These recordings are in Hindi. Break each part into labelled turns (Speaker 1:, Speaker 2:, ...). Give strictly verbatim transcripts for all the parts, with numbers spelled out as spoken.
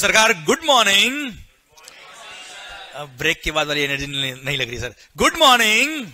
Speaker 1: सरकार गुड मॉर्निंग। ब्रेक के बाद वाली एनर्जी नहीं लग रही सर। Good morning.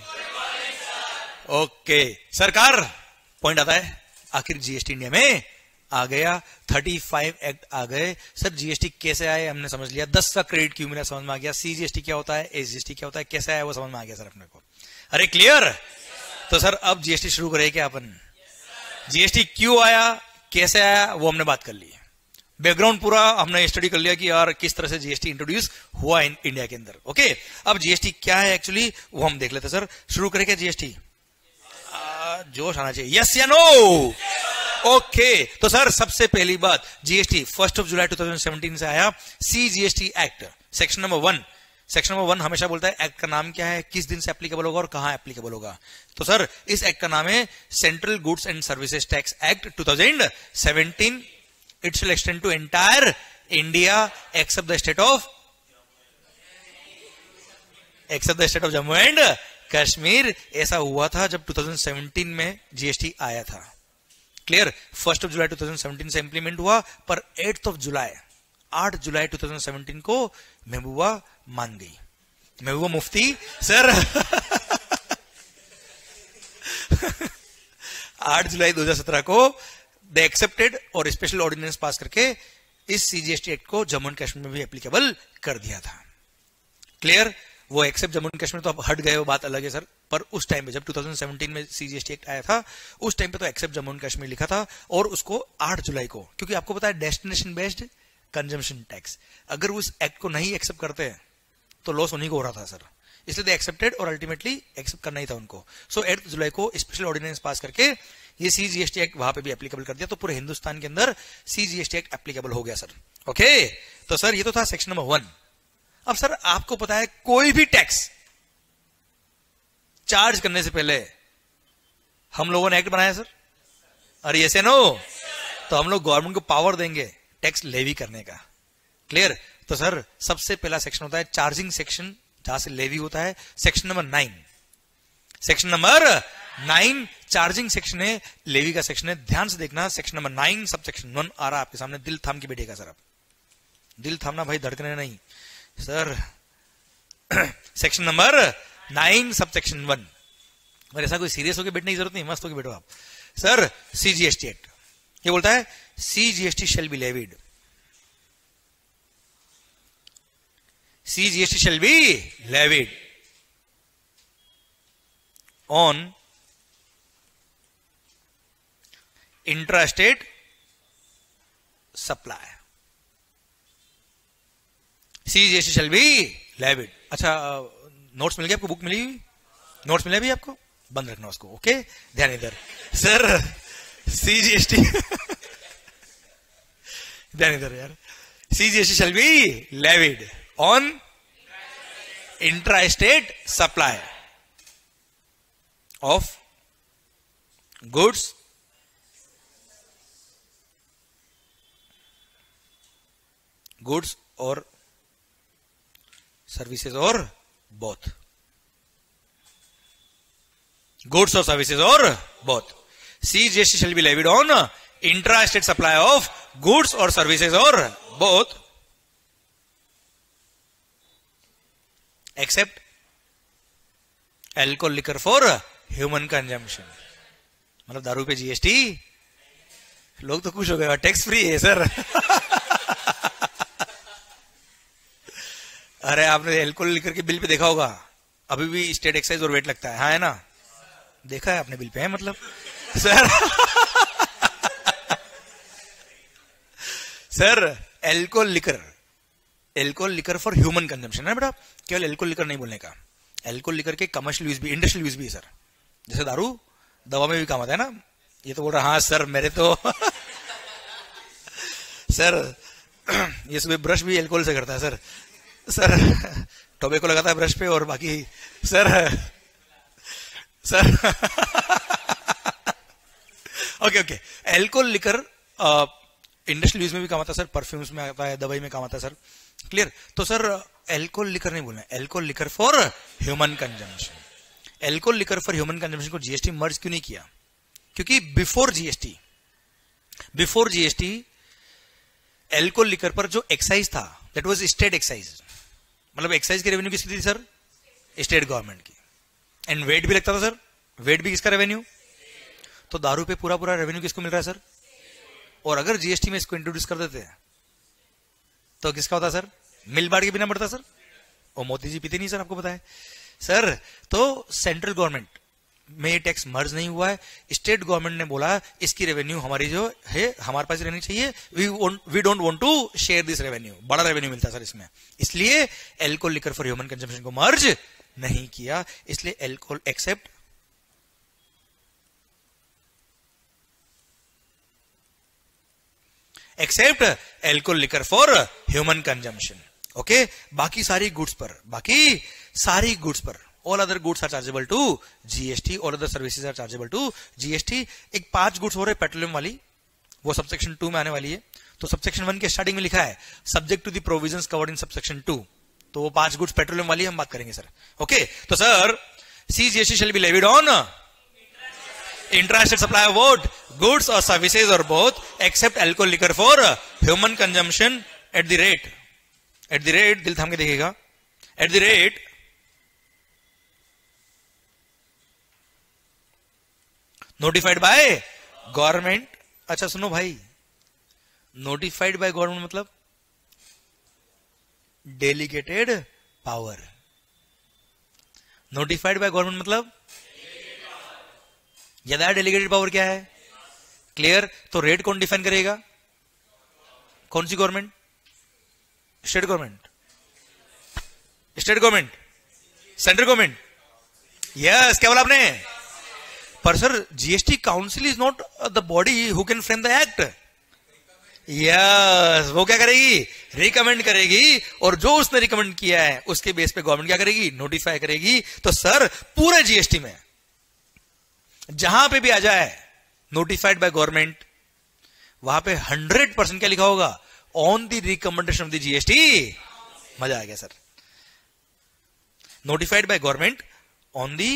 Speaker 1: ओके सरकार, पॉइंट आता है आखिर जीएसटी इंडिया में आ गया, पैंतीस एक्ट आ गए सर। जीएसटी कैसे आए हमने समझ लिया, दस का क्रेडिट क्यों मिला समझ में आ गया, सीजीएसटी क्या होता है, एसजीएसटी क्या होता है, कैसे आया वो समझ में आ गया सर अपने को। अरे क्लियर। तो सर अब जीएसटी शुरू करें क्या अपन। जीएसटी क्यों आया, कैसे आया, वो हमने बात कर ली। बैकग्राउंड पूरा हमने स्टडी कर लिया कि यार किस तरह से जीएसटी इंट्रोड्यूस हुआ इन इंडिया के अंदर। ओके, अब जीएसटी क्या है एक्चुअली वो हम देख लेते सर। शुरू करें क्या जीएसटी। जोश आना चाहिए, यस या नो। ओके तो सर सबसे पहली बात, जीएसटी फर्स्ट ऑफ जुलाई दो हज़ार सत्रह से आया। C GST act section number one. Section number one हमेशा बोलता है एक्ट का नाम क्या है, किस दिन से एप्लीकेबल होगा और कहां एप्लीकेबल होगा। तो सर इस एक्ट का नाम है central goods and services tax act दो हज़ार सत्रह। It shall extend to entire India except the state of except the state of Jammu and Kashmir. ऐसा हुआ था जब दो हज़ार सत्रह में जीएसटी आया था। क्लियर। फर्स्ट ऑफ जुलाई दो हज़ार सत्रह से इंप्लीमेंट हुआ, पर एट्थ ऑफ जुलाई आठ जुलाई दो हज़ार सत्रह को महबूबा मान गई। महबूबा मुफ्ती सर आठ जुलाई दो हज़ार सत्रह को दे एक्सेप्टेड और स्पेशल ऑर्डिनेंस पास करके इस सीजीएसटी एक्ट को जम्मू एंड कश्मीर में भी एप्लीकेबल कर दिया था। क्लियर। वो एक्सेप्ट जम्मू एंड कश्मीर तो अब हट गए, वो बात अलग है सर। पर उस टाइम पे जब दो हज़ार सत्रह में सीजीएसटी एक्ट आया था, उस टाइम पे तो एक्सेप्ट जम्मू एंड कश्मीर लिखा था, और उसको आठ जुलाई को, क्योंकि आपको पता है डेस्टिनेशन बेस्ड कंजम्पशन टैक्स, अगर उस एक्ट को नहीं एक्सेप्ट करते हैं तो लॉस उन्हीं को हो रहा था सर, इसलिए दे एक्सेप्टेड और अल्टीमेटली एक्सेप्ट करना ही था उनको। सो एट जुलाई को स्पेशल ऑर्डिनेंस पास करके ये सीजीएसटी एक्ट वहां पे भी एप्लीकेबल कर दिया, तो पूरे हिंदुस्तान के अंदर सीजीएसटी एक्ट एप्लीकेबल हो गया सर। ओके तो सर ये तो था सेक्शन नंबर वन। अब सर आपको पता है कोई भी टैक्स चार्ज करने से पहले हम लोगों ने एक्ट बनाया सर। अरे ऐसे नो, तो हम लोग गवर्नमेंट को पावर देंगे टैक्स लेवी करने का। क्लियर। तो सर सबसे पहला सेक्शन होता है चार्जिंग सेक्शन, जहां से लेवी होता है, section number nine. Section number nine charging section है, लेवी का सेक्शन है। ध्यान से देखना, सेक्शन नंबर नाइन सब सेक्शन वन आ रहा है आपके सामने, दिल थाम के बैठेगा सर। आप दिल थामना भाई, धड़कने नहीं सर। सेक्शन नंबर नाइन सब सेक्शन वन। और ऐसा कोई सीरियस होकर बैठने की जरूरत नहीं, मस्त होकर बैठो आप सर। सीजीएसटी एक्ट ये बोलता है CGST shall be levied, CGST shall be levied on intra state supply. CGST shall be levied. अच्छा नोट्स मिल गए आपको, बुक मिली हुई, नोट्स मिले भी आपको, बंद रखना उसको। ओके ध्यान इधर सर। सीजीएसटी ध्यान इधर यार। CGST shall be levied on intra state supply of goods goods और सर्विसेज और बोथ, गुड्स और सर्विसेज और both. CGST shall be levied on intra state supply of goods और सर्विसेज और both except alcohol liquor for human consumption. मतलब दारू पे जीएसटी, लोग तो खुश हो गए, टैक्स फ्री है सर। अरे आपने एल्कोहल लिकर के बिल पे देखा होगा, अभी भी स्टेट एक्साइज और वेट लगता है, हाँ है ना, देखा है आपने बिल पे है मतलब sir. Sir alcohol liquor, alcohol liquor for human consumption है बेटा, केवल एल्कोहल लिकर नहीं बोलने का। एल्कोहल लिकर के कमर्शियल यूज भी, इंडस्ट्रियल यूज भी है सर। जैसे दारू दवा में भी काम आता है ना, ये तो बोल रहा हाँ सर मेरे तो सर ये सुबह ब्रश भी एल्कोहल से करता है सर। सर टोबैको लगाता है ब्रश पे और बाकी sir sir okay okay alcohol liquor industrial use में भी काम आता है सर, परफ्यूम्स में आता है, दवाई में काम आता है सर। क्लियर। तो सर एल्कोहल लिकर नहीं बोलना, alcohol liquor for human consumption. Alcohol liquor for human consumption को जीएसटी मर्ज क्यों नहीं किया, क्योंकि before GST before GST alcohol liquor पर जो एक्साइज था दैट वाज स्टेट एक्साइज, मतलब एक्साइज की रेवेन्यू किसकी थी सर? स्टेट गवर्नमेंट की। एंड वेट भी लगता था सर, वेट भी किसका रेवेन्यू? तो दारू पे पूरा पूरा रेवेन्यू किसको मिल रहा है सर? और अगर जीएसटी में इसको इंट्रोड्यूस कर देते हैं तो किसका होता सर? मिल बांट के बिना बढ़ता सर। और मोदी जी पीते नहीं सर, आपको पता है सर। तो सेंट्रल गवर्नमेंट में ये टैक्स मर्ज नहीं हुआ है, स्टेट गवर्नमेंट ने बोला इसकी रेवेन्यू हमारी जो है हमारे पास रहनी चाहिए, we we don't want to share this revenue, बड़ा रेवेन्यू मिलता है सर इसमें, इसलिए alcohol liquor for human consumption को मर्ज नहीं किया, इसलिए alcohol except except alcohol liquor for human consumption. Okay, बाकी सारी गुड्स पर, बाकी सारी गुड्स पर all other goods are chargeable to G S T, all other services are chargeable to G S T। एक पांच गुड्स हो रहे पेट्रोलियम वाली, वो सबसेक्शन टू में आने वाली है। तो सबसेक्शन वन के स्टार्टिंग में लिखा है subject to the provisions covered in subsection two, तो वो पांच गुड्स पेट्रोलियम वाली हम बात करेंगे सर। ओके, तो sir C GST shall be levied on intrastate supply of what? Goods और सर्विसेज और both except alcohol liquor for human consumption at the rate, at the rate, दिल थाम के देखिएगा, at the rate notified by government. अच्छा सुनो भाई, नोटिफाइड बाय गवर्नमेंट मतलब delegated power, notified by government मतलब यदा डेलीगेटेड पावर क्या है? क्लियर। तो रेट कौन डिफाइन करेगा? कौन C government? State government, state government, central government. Yes, क्या बोला आपने? पर sir GST council is not the body who can frame the act. Yes, वो क्या करेगी? रिकमेंड करेगी, और जो उसने रिकमेंड किया है उसके बेस पे गवर्नमेंट क्या करेगी? नोटिफाई करेगी। तो सर पूरे जीएसटी में जहां पे भी आ जाए नोटिफाइड बाय गवर्नमेंट, वहां पे हंड्रेड परसेंट क्या लिखा होगा? On the recommendation of the GST. मजा आ गया सर। Notified by government on the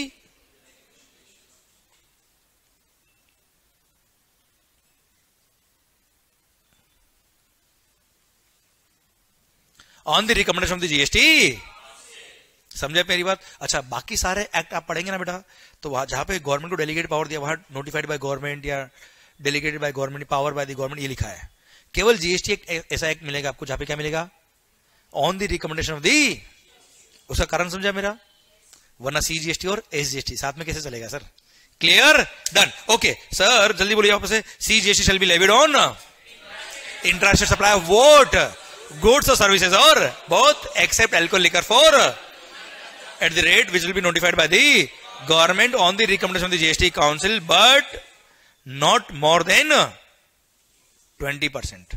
Speaker 1: on the recommendation of the GST. समझे मेरी बात? अच्छा, बाकी सारे एक्ट आप पढ़ेंगे ना बेटा, तो वहां जहां पे गवर्नमेंट को डेलीगेट पावर दिया वहां नोटिफाइड बाय गवर्नमेंट या delegated by government, power by the government, ये लिखा है। केवल जीएसटी एक ऐसा एक्ट मिलेगा आपको जहां पे क्या मिलेगा? On the recommendation of the. उसका कारण समझा मेरा? वरना सीजीएसटी और एसजीएसटी साथ में कैसे चलेगा sir? Clear, done. Okay sir, जल्दी बोलिए वापस से। CGST shall be levied on intrastate supply of what? Goods और सर्विसेज और both except alcohol liquor for at the rate which will be notified by the government on the recommendation of the GST council, but not more than twenty percent.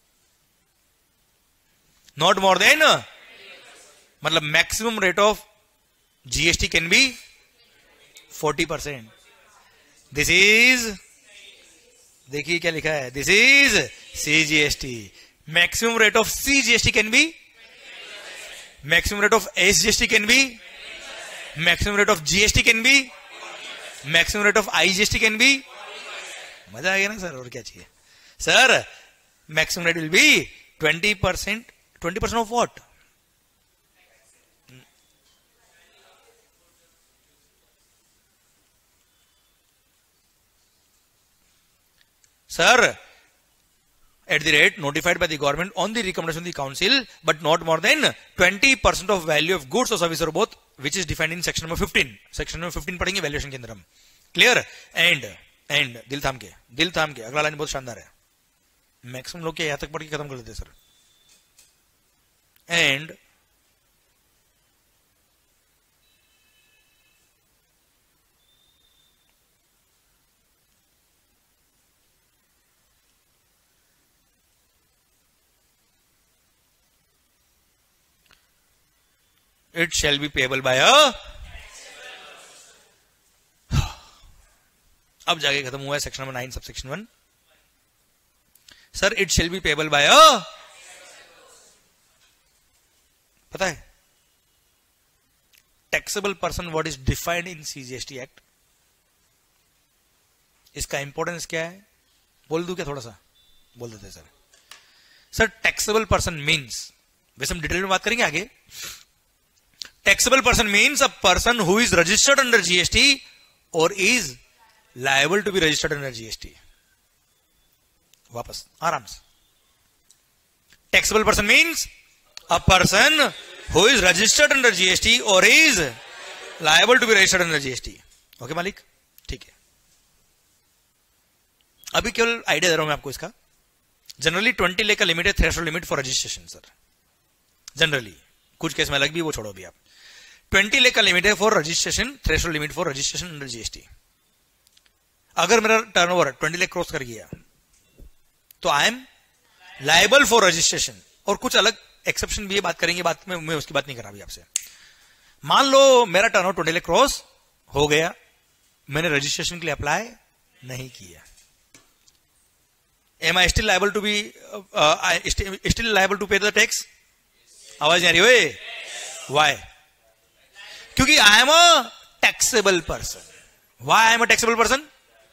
Speaker 1: Not more than मतलब maximum rate of GST can be forty percent. This is, देखिए क्या लिखा है, this is CGST. Maximum rate of C G S T can be, maximum rate of S G S T can be, maximum rate of G S T can be, maximum rate of I G S T can be। मजा आ गया ना सर? और क्या चाहिए sir? maximum rate will be twenty percent, twenty percent of what? Sir, at the rate notified by the government on the recommendation of the council, but not more than twenty percent of value of goods or services or both, which is defined in section number fifteen. Section number fifteen पढ़ेंगे वैल्यूएशन के अंदर हम। क्लियर? एंड एंड दिल थाम के, दिल थाम के, अगला लाइन बहुत शानदार है। मैक्सिमम लोग क्या यहां तक पढ़ के खत्म कर देते sir. And it shall be payable by a, अब जाके खत्म हुआ है सेक्शन नंबर नाइन सब section one. Sir it shall be payable by a, पता है taxable person what is defined in CGST act? इसका इंपॉर्टेंस क्या है बोल दूं क्या? थोड़ा सा बोल देते सर। सर टैक्सेबल पर्सन मीन्स, वैसे हम डिटेल में बात करेंगे आगे। Taxable person means a person who is registered under GST और is liable to be registered under GST. वापस आराम से, taxable person means a person who is registered under GST और is liable to be registered under GST. Okay मालिक, ठीक है। अभी केवल आइडिया दे रहा हूं मैं आपको इसका। जनरली ट्वेंटी लेख का लिमिट है threshold limit for registration sir, generally, कुछ केस में अलग भी, वो छोड़ो अभी आप। ट्वेंटी लेख का लिमिट है for registration, threshold limit for registration under GST. अगर मेरा टर्नओवर ट्वेंटी लेख क्रॉस कर गया तो I am liable for registration. और कुछ अलग एक्सेप्शन भी है, बात करेंगे, बात में मैं उसकी बात नहीं कर रहा अभी आपसे। मान लो मेरा टर्नओवर ट्वेंटी लाख क्रॉस हो गया, मैंने रजिस्ट्रेशन के लिए अप्लाई नहीं किया, am I still liable to be still liable to pay the tax? आवाज नहीं आ रही ओए? वाई? क्योंकि I am a taxable person. Why I am a taxable person?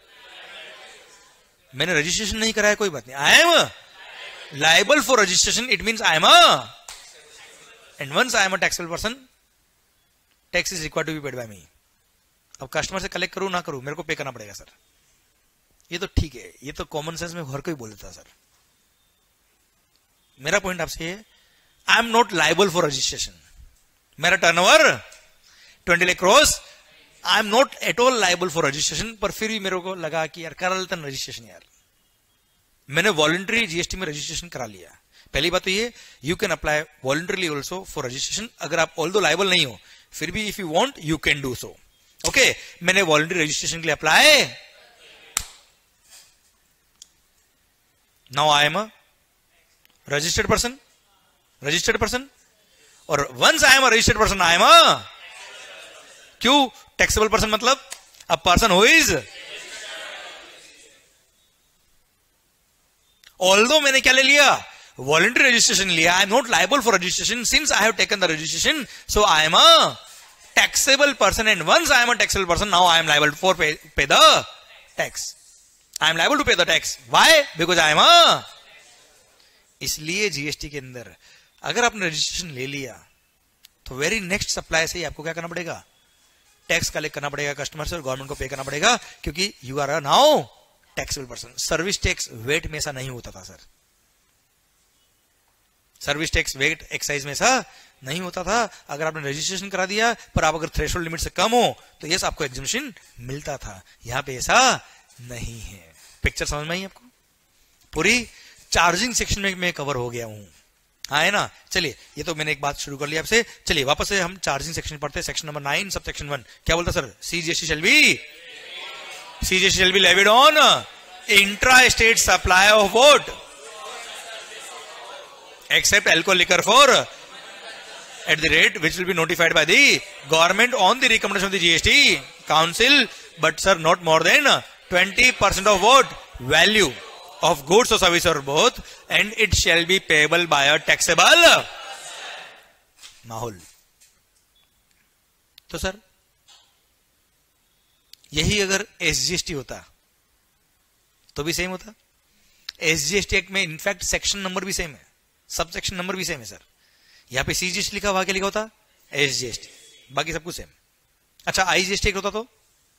Speaker 1: मैंने रजिस्ट्रेशन नहीं कराया, कोई बात नहीं, I am liable for registration, it means I am a, and once I am a taxable person, tax is required to be paid by me. अब कस्टमर से कलेक्ट करूं ना करूं, मेरे को पे करना पड़ेगा सर। ये तो ठीक है, ये तो कॉमन सेंस में हर कोई बोल देता सर। मेरा पॉइंट आपसे है, I am not liable for registration. मेरा turnover twenty lakh cross, I am not at all liable for registration. पर फिर भी मेरे को लगा कि यार करा लेता रजिस्ट्रेशन यार, मैंने वॉलंटरी जीएसटी में रजिस्ट्रेशन करा लिया। पहली बात तो ये, you can apply voluntarily also for registration. अगर आप ऑल्दो लायबल नहीं हो, फिर भी if you want you can do so. Okay, मैंने वॉलंटरी रजिस्ट्रेशन के लिए apply, now I am a registered person, registered person. और once I am a registered person, I am a, क्यों टैक्सेबल पर्सन? मतलब a person who is, although मैंने क्या ले लिया? वॉलंटरी रजिस्ट्रेशन लिया। I am not liable for registration since I have taken the registration, so I am a taxable person, and once I am a taxable person, now I am liable for pay the tax. I am liable to pay the tax. Why? Because I am a. इसलिए जीएसटी के अंदर अगर आपने रजिस्ट्रेशन ले लिया तो वेरी नेक्स्ट सप्लाई से ही आपको क्या करना पड़ेगा? टैक्स कलेक्ट करना पड़ेगा कस्टमर से और गवर्नमेंट को पे करना पड़ेगा, क्योंकि you are a now taxable person. Service tax VAT में ऐसा नहीं होता था sir, service tax VAT excise में ऐसा नहीं होता था। अगर आपने रजिस्ट्रेशन करा दिया पर आप अगर थ्रेशोल्ड लिमिट से कम हो तो यस आपको एग्जम्पशन मिलता था। यहां पे ऐसा नहीं है। पिक्चर समझ में आई आपको? पूरी चार्जिंग सेक्शन में मैं कवर हो गया हूं, हाँ है ना। चलिए, ये तो मैंने एक बात शुरू कर ली आपसे। चलिए वापस से हम चार्जिंग सेक्शन पढ़ते हैं। सेक्शन नंबर नाइन सब सेक्शन वन क्या बोलता सर? CGST shall be CGST shall be levied on intra state supply of what except alcohol liquor for at the rate which will be notified by the government on the recommendation of the G S T council, but sir not more than twenty percent of what value of goods or service or both, and it shall be payable by a taxable माहौल। तो सर यही अगर एसजीएसटी होता तो भी सेम होता। एसजीएसटी एक्ट में इनफैक्ट सेक्शन नंबर भी सेम है, सब सेक्शन नंबर भी सेम है सर। यहां पे सीजीएसटी लिखा, वहां क्या लिखा होता? एसजीएसटी, बाकी सब कुछ सेम। अच्छा आईजीएसटी होता तो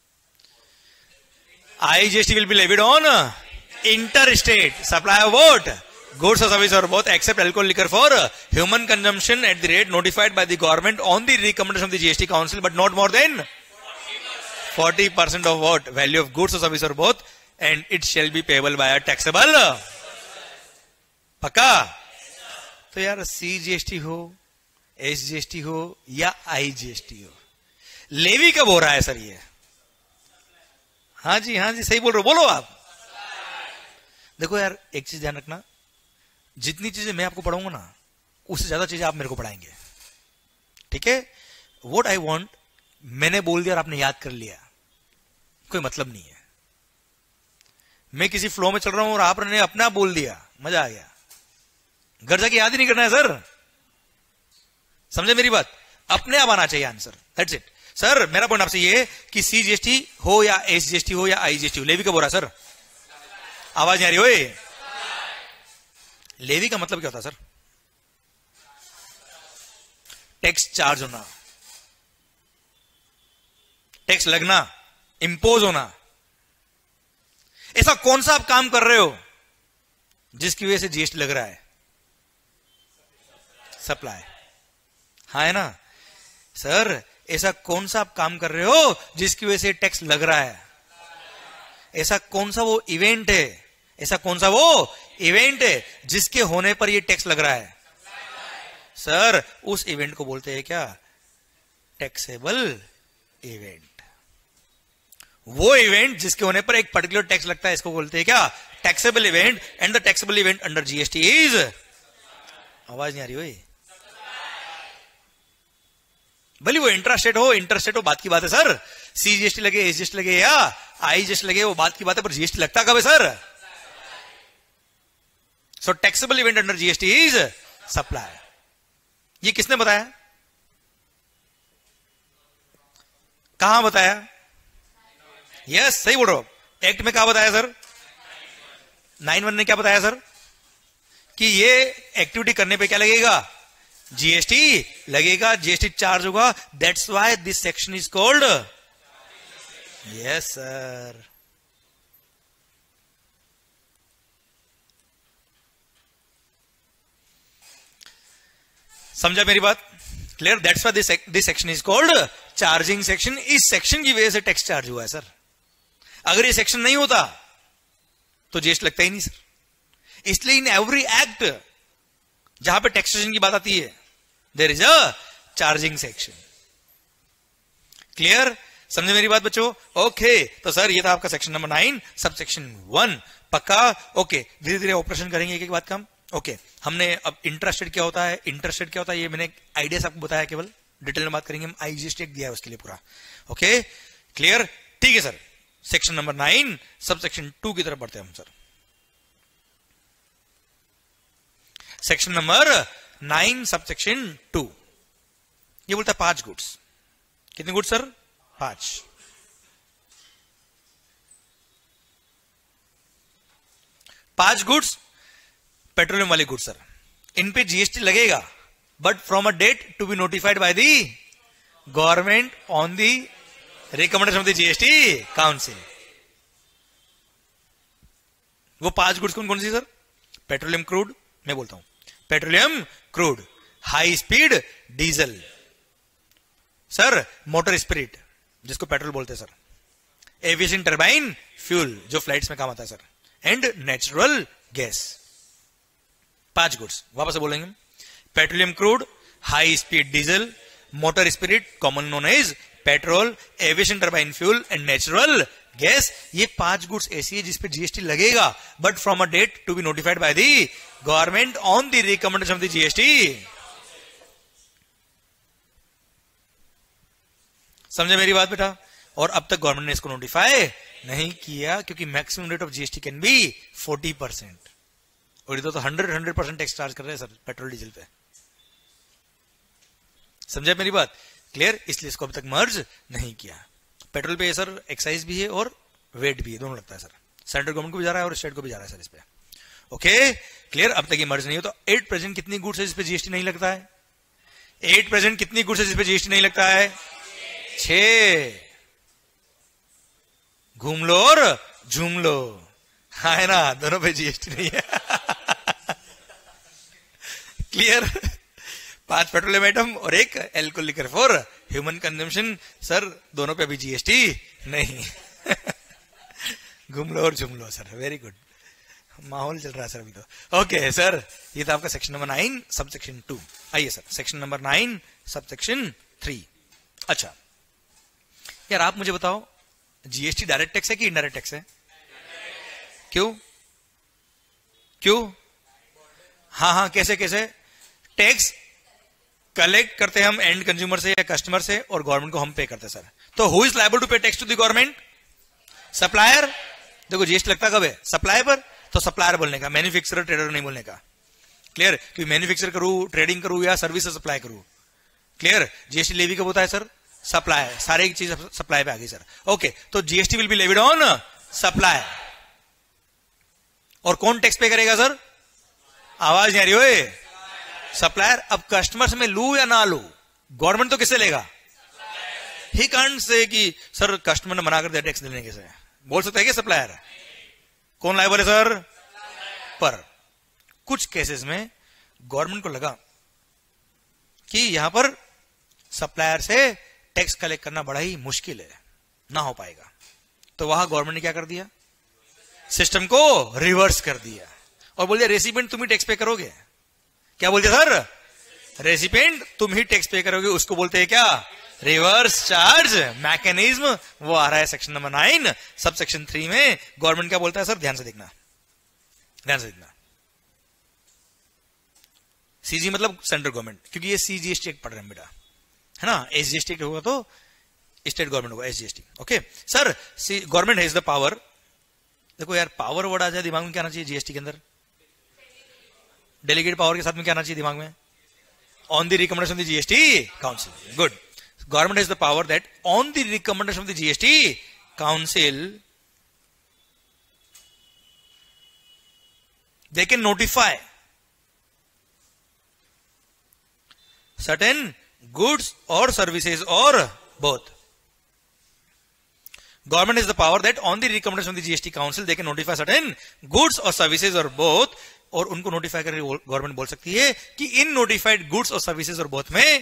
Speaker 1: IGST will be levied on inter state supply of what goods or service or both except alcohol liquor for human consumption at the rate notified by the government on the recommendation of the G S T council, but not more than forty percent of what value of goods or service or both, and it shall be payable by a taxable। पक्का? तो यार सीजीएसटी हो, एसजीएसटी हो या आईजीएसटी हो, लेवी कब हो रहा है सर ये? हाँ जी हाँ जी सही बोल रहे हो, बोलो आप। देखो यार एक चीज ध्यान रखना, जितनी चीजें मैं आपको पढ़ाऊंगा ना उससे ज्यादा चीजें आप मेरे को पढ़ाएंगे, ठीक है? व्हाट आई वांट मैंने बोल दिया और आपने याद कर लिया, कोई मतलब नहीं है। मैं किसी फ्लो में चल रहा हूं और आपने अपने आप बोल दिया, मजा आ गया, घर जाके याद ही नहीं करना है सर। समझे मेरी बात? अपने आप आना चाहिए आंसर, दैट्स इट। सर मेरा पॉइंट आपसे ये है कि सीजीएसटी हो या एसजीएसटी हो या आईजीएसटी हो, लेवी कब हो रहा है सर? आवाज नहीं आ रही हो? लेवी का मतलब क्या होता है सर? टैक्स चार्ज होना, टैक्स लगना, इंपोज होना। ऐसा कौन सा आप काम कर रहे हो जिसकी वजह से जीएसटी लग रहा है? सप्लाई। हाँ है ना सर? ऐसा कौन सा आप काम कर रहे हो जिसकी वजह से टैक्स लग रहा है? ऐसा कौन सा वो इवेंट है, ऐसा कौन सा वो इवेंट है जिसके होने पर ये टैक्स लग रहा है? सर उस इवेंट को बोलते हैं क्या? Taxable event. वो इवेंट जिसके होने पर एक पर्टिकुलर टैक्स लगता है, इसको बोलते हैं क्या? Taxable event. And the taxable event under GST is, आवाज नहीं आ रही हुई, भले वो इंट्रास्टेट हो, इंटरस्टेट हो, बात की बात है सर। सी जीएसटी लगे, एस जीएसटी लगे या आई जीएसटी लगे, वो बात की बात है, पर जीएसटी लगता कब है sir? So taxable event under GST is supply. ये किसने बताया? कहां बताया? यस yes, सही बोल रहा हो। एक्ट में क्या बताया सर? नाइन वन ने क्या बताया सर? कि ये एक्टिविटी करने पे क्या लगेगा? जीएसटी लगेगा, जीएसटी चार्ज होगा। That's why this section is called. Yes sir. समझा मेरी बात? Clear? That's why this this section is called charging section. इस सेक्शन की वजह से टैक्स चार्ज हुआ है सर। अगर ये सेक्शन नहीं होता तो जीएसटी लगता ही नहीं सर। इसलिए इन एवरी एक्ट जहां पे टैक्सेशन की बात आती है, there is a charging section. Clear? समझे मेरी बात बच्चों? ओके तो सर ये था आपका सेक्शन नंबर नाइन, सब सेक्शन वन। पक्का? ओके धीरे धीरे ऑपरेशन करेंगे एक एक बात काम। ओके हमने अब इंटरेस्टेड क्या होता है, इंटरेस्टेड क्या होता है, ये मैंने आइडिया आपको बताया, केवल डिटेल में बात करेंगे हम। आईजीएसटी दिया है उसके लिए पूरा। Okay clear? ठीक है सर। सेक्शन नंबर नाइन सब सेक्शन टू की तरफ बढ़ते हैं हम सर। सेक्शन नंबर नाइन सब सेक्शन टू ये बोलता है पांच गुड्स। कितने गुड्स सर? पांच। पांच गुड्स पेट्रोलियम वाले गुड्स सर। इन पे जीएसटी लगेगा but from a date to be notified by the government on the recommendation of the GST council. वो पांच गुड्स कौन कौन सी सर? पेट्रोलियम क्रूड, मैं बोलता हूं petroleum crude, high speed diesel sir, motor spirit जिसको पेट्रोल बोलते हैं सर, एविएशन टर्बाइन फ्यूल जो फ्लाइट्स में काम आता है सर, एंड नेचुरल गैस। पांच गुड्स वापस से बोलेंगे। Petroleum crude, high speed diesel, motor spirit common known as petrol, aviation turbine fuel and natural gas. ये पांच गुड्स ऐसी है जिसपे जीएसटी लगेगा but from a date to be notified by the government on the recommendation of the GST. समझे मेरी बात बेटा? और अब तक गवर्नमेंट ने इसको नोटिफाई नहीं किया क्योंकि maximum rate of GST can be forty percent. और इधर तो hundred hundred percent tax charge कर रहे हैं सर पेट्रोल डीजल पे। समझे मेरी बात? क्लियर? इसलिए इसको अब तक मर्ज नहीं किया। पेट्रोल पे सर एक्साइज भी है और वेट भी है, दोनों लगता है सर। सेंट्रल गवर्नमेंट को भी जा रहा है और स्टेट को भी जा रहा है सर इस पे। Okay clear? अब तक ये मर्ज नहीं हो तो एट प्रेजेंट कितनी गुड्स है जिस पे जीएसटी नहीं लगता है? एट प्रेजेंट कितनी गुड्स है जिस पे जीएसटी नहीं लगता है? छह। घूम लो और झूम लो, हाँ है ना, दोनों पे जीएसटी नहीं है। क्लियर? पांच पेट्रोलियम आइटम और एक alcohol liquor for human consumption sir, दोनों पे अभी जीएसटी नहीं। घूम लो और झूम लो सर, वेरी गुड। माहौल चल रहा है सर अभी तो। ओके सर ये था आपका सेक्शन नंबर नाइन सब सेक्शन टू। आइए सर सेक्शन नंबर नाइन सब सेक्शन थ्री। अच्छा यार आप मुझे बताओ जीएसटी डायरेक्ट टैक्स है कि इनडायरेक्ट टैक्स है? क्यों क्यों? हाँ हाँ कैसे कैसे? टैक्स कलेक्ट करते हैं हम एंड कंज्यूमर से या कस्टमर से और गवर्नमेंट को हम पे करते हैं सर। तो who is liable to pay tax to the government? Supplier. देखो जीएसटी लगता कब है? सप्लाई पर। तो सप्लायर बोलने का, मैन्युफैक्चरर ट्रेडर नहीं बोलने का। क्लियर? क्योंकि मैन्युफैक्चर करूं, ट्रेडिंग करूं या सर्विस सप्लाई करूं। क्लियर? जीएसटी लेवी कब होता है सर? सप्लाई। सारी चीज सप्लाई पे आ गई सर। ओके तो GST will be levied on supply. और कौन टैक्स पे करेगा सर? आवाज नहीं आ रही हो? सप्लायर। अब कस्टमर्स में लू या ना लू, गवर्नमेंट तो किससे लेगा? ही कांट से कि सर कस्टमर ने मना कर दिया टैक्स देने के से, बोल सकता है क्या सप्लायर? कौन लायबल है सर? पर कुछ केसेस में गवर्नमेंट को लगा कि यहां पर सप्लायर से टैक्स कलेक्ट करना बड़ा ही मुश्किल है, ना हो पाएगा, तो वहां गवर्नमेंट ने क्या कर दिया? सिस्टम को रिवर्स कर दिया और बोल दिया रेसिपिएंट तुम ही टैक्स पे करोगे। क्या बोलते सर? रेसिपिएंट तुम ही टैक्स पे करोगे। उसको बोलते हैं क्या? Reverse charge mechanism. वो आ रहा है सेक्शन नंबर नाइन सब सेक्शन थ्री में। गवर्नमेंट क्या बोलता है सर? ध्यान से देखना, ध्यान से देखना। सीजी मतलब सेंट्रल गवर्नमेंट, क्योंकि ये सीजीएसटी एक्ट पढ़ रहे हैं बेटा, है ना? एसजीएसटी एक्ट होगा तो स्टेट गवर्नमेंट होगा SGST. Okay sir, government has the power. देखो यार, पावर वर्ड आ जाए दिमाग में क्या आना चाहिए? जीएसटी के अंदर डेलीगेट पावर के साथ में क्या आना चाहिए दिमाग में? On the recommendation of the GST council. Good. Government has the power that on the recommendation of the GST council they can notify certain goods or services or both. Government has the power that on the recommendation of the G S T Council they can notify certain goods or services or both. और उनको नोटिफाई करके गवर्नमेंट बोल सकती है कि इन नोटिफाइड गुड्स और सर्विसेज और बोथ में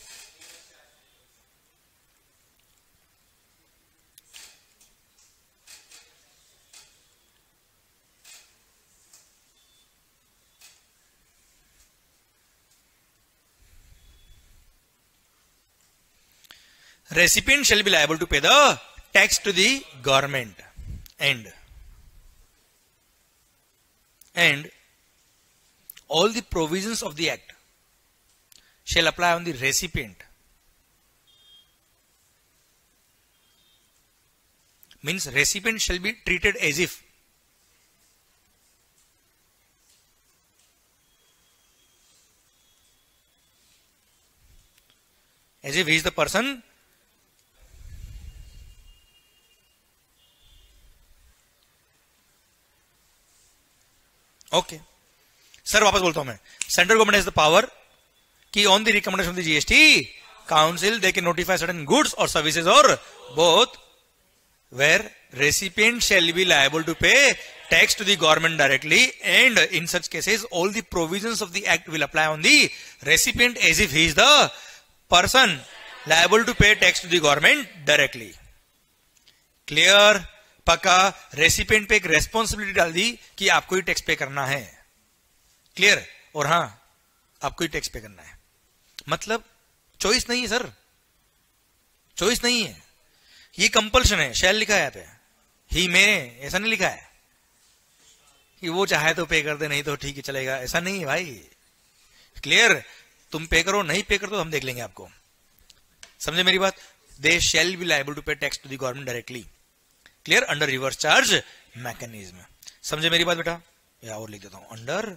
Speaker 1: recipient shall be liable to pay the tax to the government and and all the provisions of the act shall apply on the recipient. Means recipient shall be treated as if as if he is the person okay sir, वापस बोलता हूं मैं। Central government has the power कि on the recommendation of the GST council they can notify certain goods और सर्विसेज और both where recipient shall be liable to pay tax to the government directly and in such cases all the provisions of the act will apply on the recipient as if he is the person liable to pay tax to the government directly. Clear? पक्का? रेसिपिएंट पे एक रेस्पॉन्सिबिलिटी डाल दी कि आपको ही टैक्स पे करना है। क्लियर? और हां, आपको ही टैक्स पे करना है, मतलब चॉइस नहीं है सर, चॉइस नहीं है, ये कंपल्शन है। शैल लिखा है यहाँ पे, ही में ऐसा नहीं लिखा है कि वो चाहे तो पे कर दे, नहीं तो ठीक है चलेगा, ऐसा नहीं है भाई। क्लियर? तुम पे करो, नहीं पे कर तो हम देख लेंगे आपको। समझे मेरी बात? They shall be liable to pay tax to the government directly. Clear? Under reverse charge mechanism. समझे मेरी बात बेटा? या और लिख देता हूं, under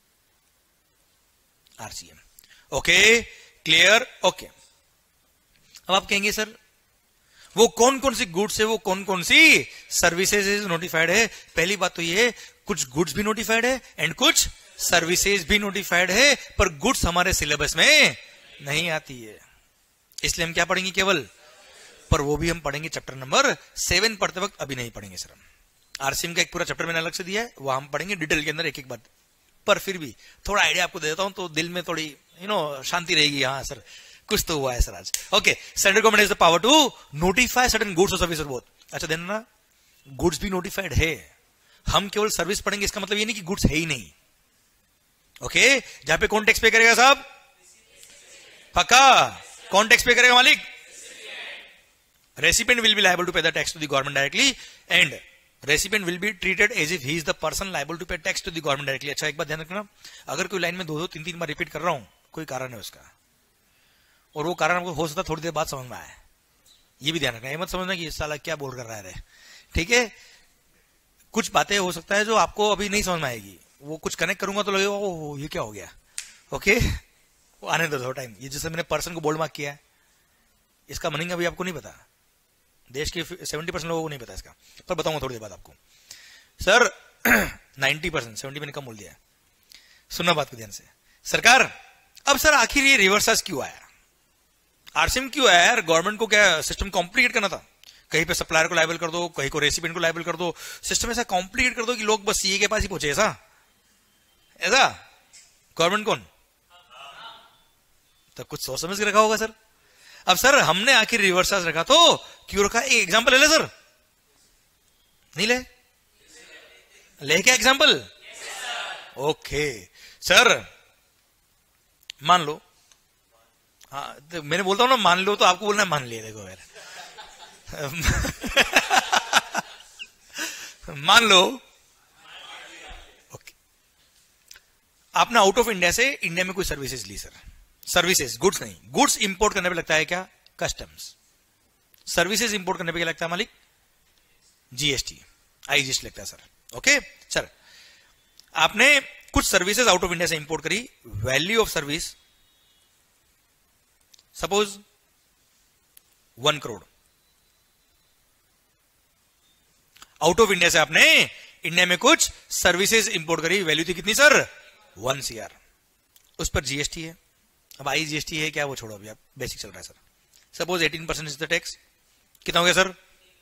Speaker 1: RCM. Okay clear? Okay. अब आप कहेंगे सर वो कौन कौन सी गुड्स है, वो कौन कौन सी सर्विसेज नोटिफाइड है? पहली बात तो ये, कुछ गुड्स भी नोटिफाइड है एंड कुछ सर्विसेज भी नोटिफाइड है, पर गुड्स हमारे सिलेबस में नहीं आती है, इसलिए हम क्या पढ़ेंगे केवल, पर वो भी हम पढ़ेंगे चैप्टर नंबर सेवन पढ़ते वक्त, अभी नहीं पढ़ेंगे सर। हम आरसीएम का एक पूरा चैप्टर मैंने अलग से दिया है, वो हम पढ़ेंगे डिटेल के अंदर एक एक बात, पर फिर भी थोड़ा आइडिया आपको दे देता हूं तो दिल में थोड़ी यू नो शांति रहेगी। हाँ सर, कुछ तो हुआ है सर आज। Okay, central government is the power to notify certain goods और सर्विसेज बोथ। अच्छा देना, गुड्स भी नोटिफाइड है, हम केवल सर्विस पढ़ेंगे, इसका मतलब ये नहीं कि गुड्स है ही नहीं। ओके, जहां पे कौन टैक्स पे करेगा साहब? पक्का? कौन टैक्स पे करेगा मालिक? Recipient will be liable to pay the tax to the government directly and recipient will be treated as if he is the person liable to pay tax to the government directly. अच्छा एक बात ध्यान रखना, अगर कोई लाइन में दो दो तीन तीन बार रिपीट कर रहा हूं, कोई कारण है उसका, और वो कारण आपको हो सकता है थोड़ी देर बाद समझ में आए, ये भी ध्यान रखना। ये मत समझना कि साला क्या बोल कर रहा है, ठीक है? कुछ बातें हो सकता है जो आपको अभी नहीं समझ में आएगी, वो कुछ कनेक्ट करूंगा तो लगेगा ओ ये क्या हो गया। ओके, वो आने दो थोड़ा टाइम। ये जैसे मैंने पर्सन को बोल्ड मार्क किया है, इसका मीनिंग अभी आपको नहीं पता, देश के सेवेंटी परसेंट लोगों को नहीं पता इसका, पर बताऊंगा थोड़ी देर बाद आपको। सर नाइन्टी परसेंट, सेवेंटी मैंने कम बोल दिया है। सुनना बात को ध्यान से सरकार। अब सर आखिर ये रिवर्स चार्ज क्यों आया, आरसीएम क्यों आया यार? गवर्नमेंट को क्या सिस्टम कॉम्प्लिकेट करना था? कहीं पे सप्लायर को लायबल कर दो, कहीं को रेसिपिएंट को लायबल कर दो, सिस्टम ऐसा कॉम्प्लिकेट कर दो कि लोग बस सीए के पास ही पहुंचे। ऐसा ऐसा गवर्नमेंट कौन तो कुछ सोच समझ के रखा होगा सर। अब सर हमने आखिर रिवर्स चार्ज रखा तो क्यों रखा? एक एग्जांपल ले ले सर। नहीं ले ले क्या एग्जांपल? ओके सर मान लो, हाँ तो मैंने बोलता हूं ना मान लो, तो आपको बोलना है मान लिया। देखो यार मान लो ओके, आपने आउट ऑफ इंडिया से इंडिया में कोई सर्विसेज ली सर, सर्विसेज गुड्स नहीं, गुड्स इंपोर्ट करने पे लगता है क्या? कस्टम्स। सर्विसेज इंपोर्ट करने पे क्या लगता है मालिक? जीएसटी, आईजीएसटी लगता है सर। ओके सर, आपने कुछ सर्विसेज आउट ऑफ इंडिया से इंपोर्ट करी, value of service suppose one crore. Out of India से आपने इंडिया में कुछ सर्विसेज इंपोर्ट करी, वैल्यू थी कितनी सर? One CR. उस पर जीएसटी है। अब आई जीएसटी है क्या वो छोड़ो, अभी आप बेसिक चल रहा है sir. Suppose eighteen percent is the tax, कितना हो गया sir?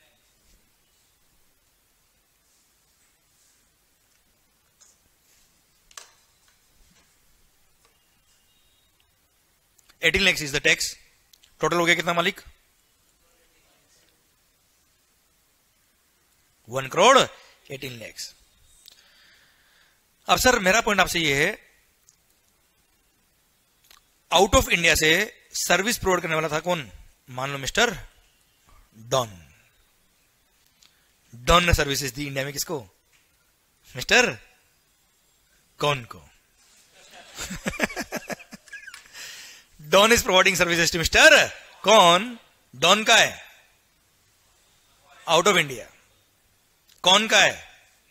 Speaker 1: Eighteen lakhs is the tax. Total हो गया कितना मालिक? One crore eighteen lakhs. अब सर मेरा पॉइंट आपसे ये है, आउट ऑफ इंडिया से सर्विस प्रोवाइड करने वाला था कौन? मान लो मिस्टर डॉन। डॉन ने सर्विसेज दी इंडिया में किसको? मिस्टर कौन को? Don is providing services to mister कौन। डॉन का है आउट ऑफ इंडिया, कौन का है?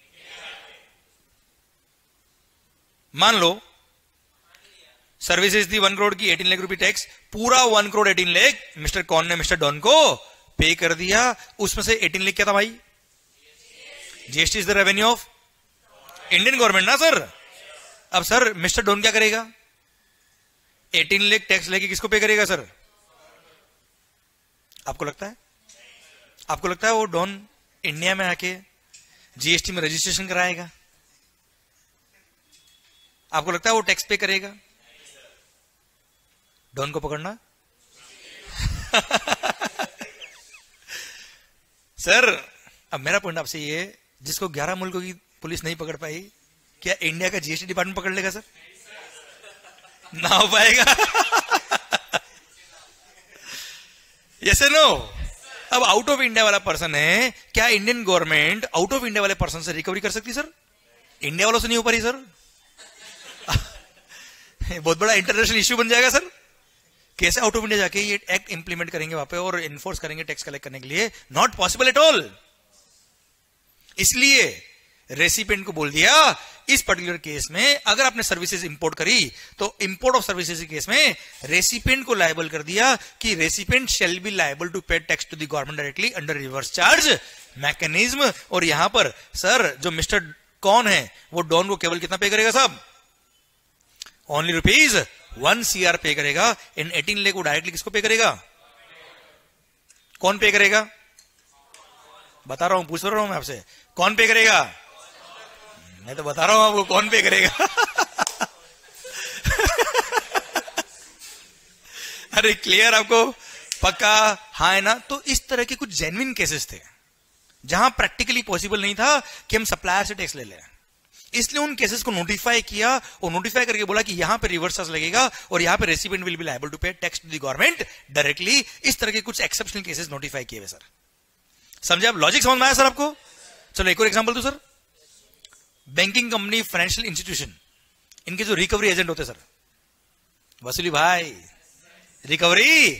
Speaker 1: मान लो सर्विसेज दी वन करोड़ की, एटीन लाख रुपए टैक्स, पूरा one crore eighteen lakh mister कौन ने मिस्टर डॉन को पे कर दिया। उसमें से एटीन लाख क्या था भाई? GST is the revenue of Indian government ना सर। अब सर मिस्टर डॉन क्या करेगा? एटीन लाख टैक्स लेके किसको पे करेगा सर? आपको लगता है आपको लगता है वो डॉन इंडिया में आके जीएसटी में रजिस्ट्रेशन कराएगा? आपको लगता है वो टैक्स पे करेगा? डॉन को पकड़ना सर अब मेरा पॉइंट आपसे ये, जिसको ग्यारह मुल्कों की पुलिस नहीं पकड़ पाई, क्या इंडिया का जीएसटी डिपार्टमेंट पकड़ लेगा सर? ना हो पाएगा। Yes no? अब आउट ऑफ इंडिया वाला पर्सन है, क्या Indian government out of India वाले पर्सन से रिकवरी कर सकती सर? इंडिया वालों से नहीं हो पा रही सर। बहुत बड़ा इंटरनेशनल इश्यू बन जाएगा सर। कैसे आउट ऑफ इंडिया जाके ये एक्ट इंप्लीमेंट करेंगे वहां पे और इन्फोर्स करेंगे टैक्स कलेक्ट करने के लिए? Not possible at all. इसलिए रेसिपिएंट को बोल दिया इस पर्टिकुलर केस में अगर आपने सर्विसेज इंपोर्ट करी तो इंपोर्ट ऑफ सर्विसेज के केस में रेसिपिएंट को लायबल कर दिया कि recipient shall be liable to pay tax to the government directly under reverse charge mechanism. और यहां पर सर जो मिस्टर कौन है वो डॉन को केवल कितना पे करेगा साहब? ओनली रुपीज वन सीआर पे करेगा। इन एटीन लाख को डायरेक्टली किसको पे करेगा? कौन पे करेगा? बता रहा हूं, पूछ रहा हूं मैं आपसे, कौन पे करेगा? मैं तो बता रहा हूं आपको कौन पे करेगा। अरे क्लियर आपको? पक्का हाँ है ना? तो इस तरह के कुछ जेन्युइन केसेस थे जहां प्रैक्टिकली पॉसिबल नहीं था कि हम सप्लायर से टैक्स ले लें, इसलिए उन केसेस को नोटिफाई किया और नोटिफाई करके बोला कि यहां पे रिवर्स चार्ज लगेगा और यहां पे recipient will be liable to pay tax to the government directly. इस तरह के कुछ एक्सेप्शनल केसेस नोटिफाई किए हुए सर। समझे आप? लॉजिक समझ में आया सर आपको? चलो एक और एग्जांपल दो sir. Banking company, financial institution, इनके जो रिकवरी एजेंट होते सर, वसूली भाई रिकवरी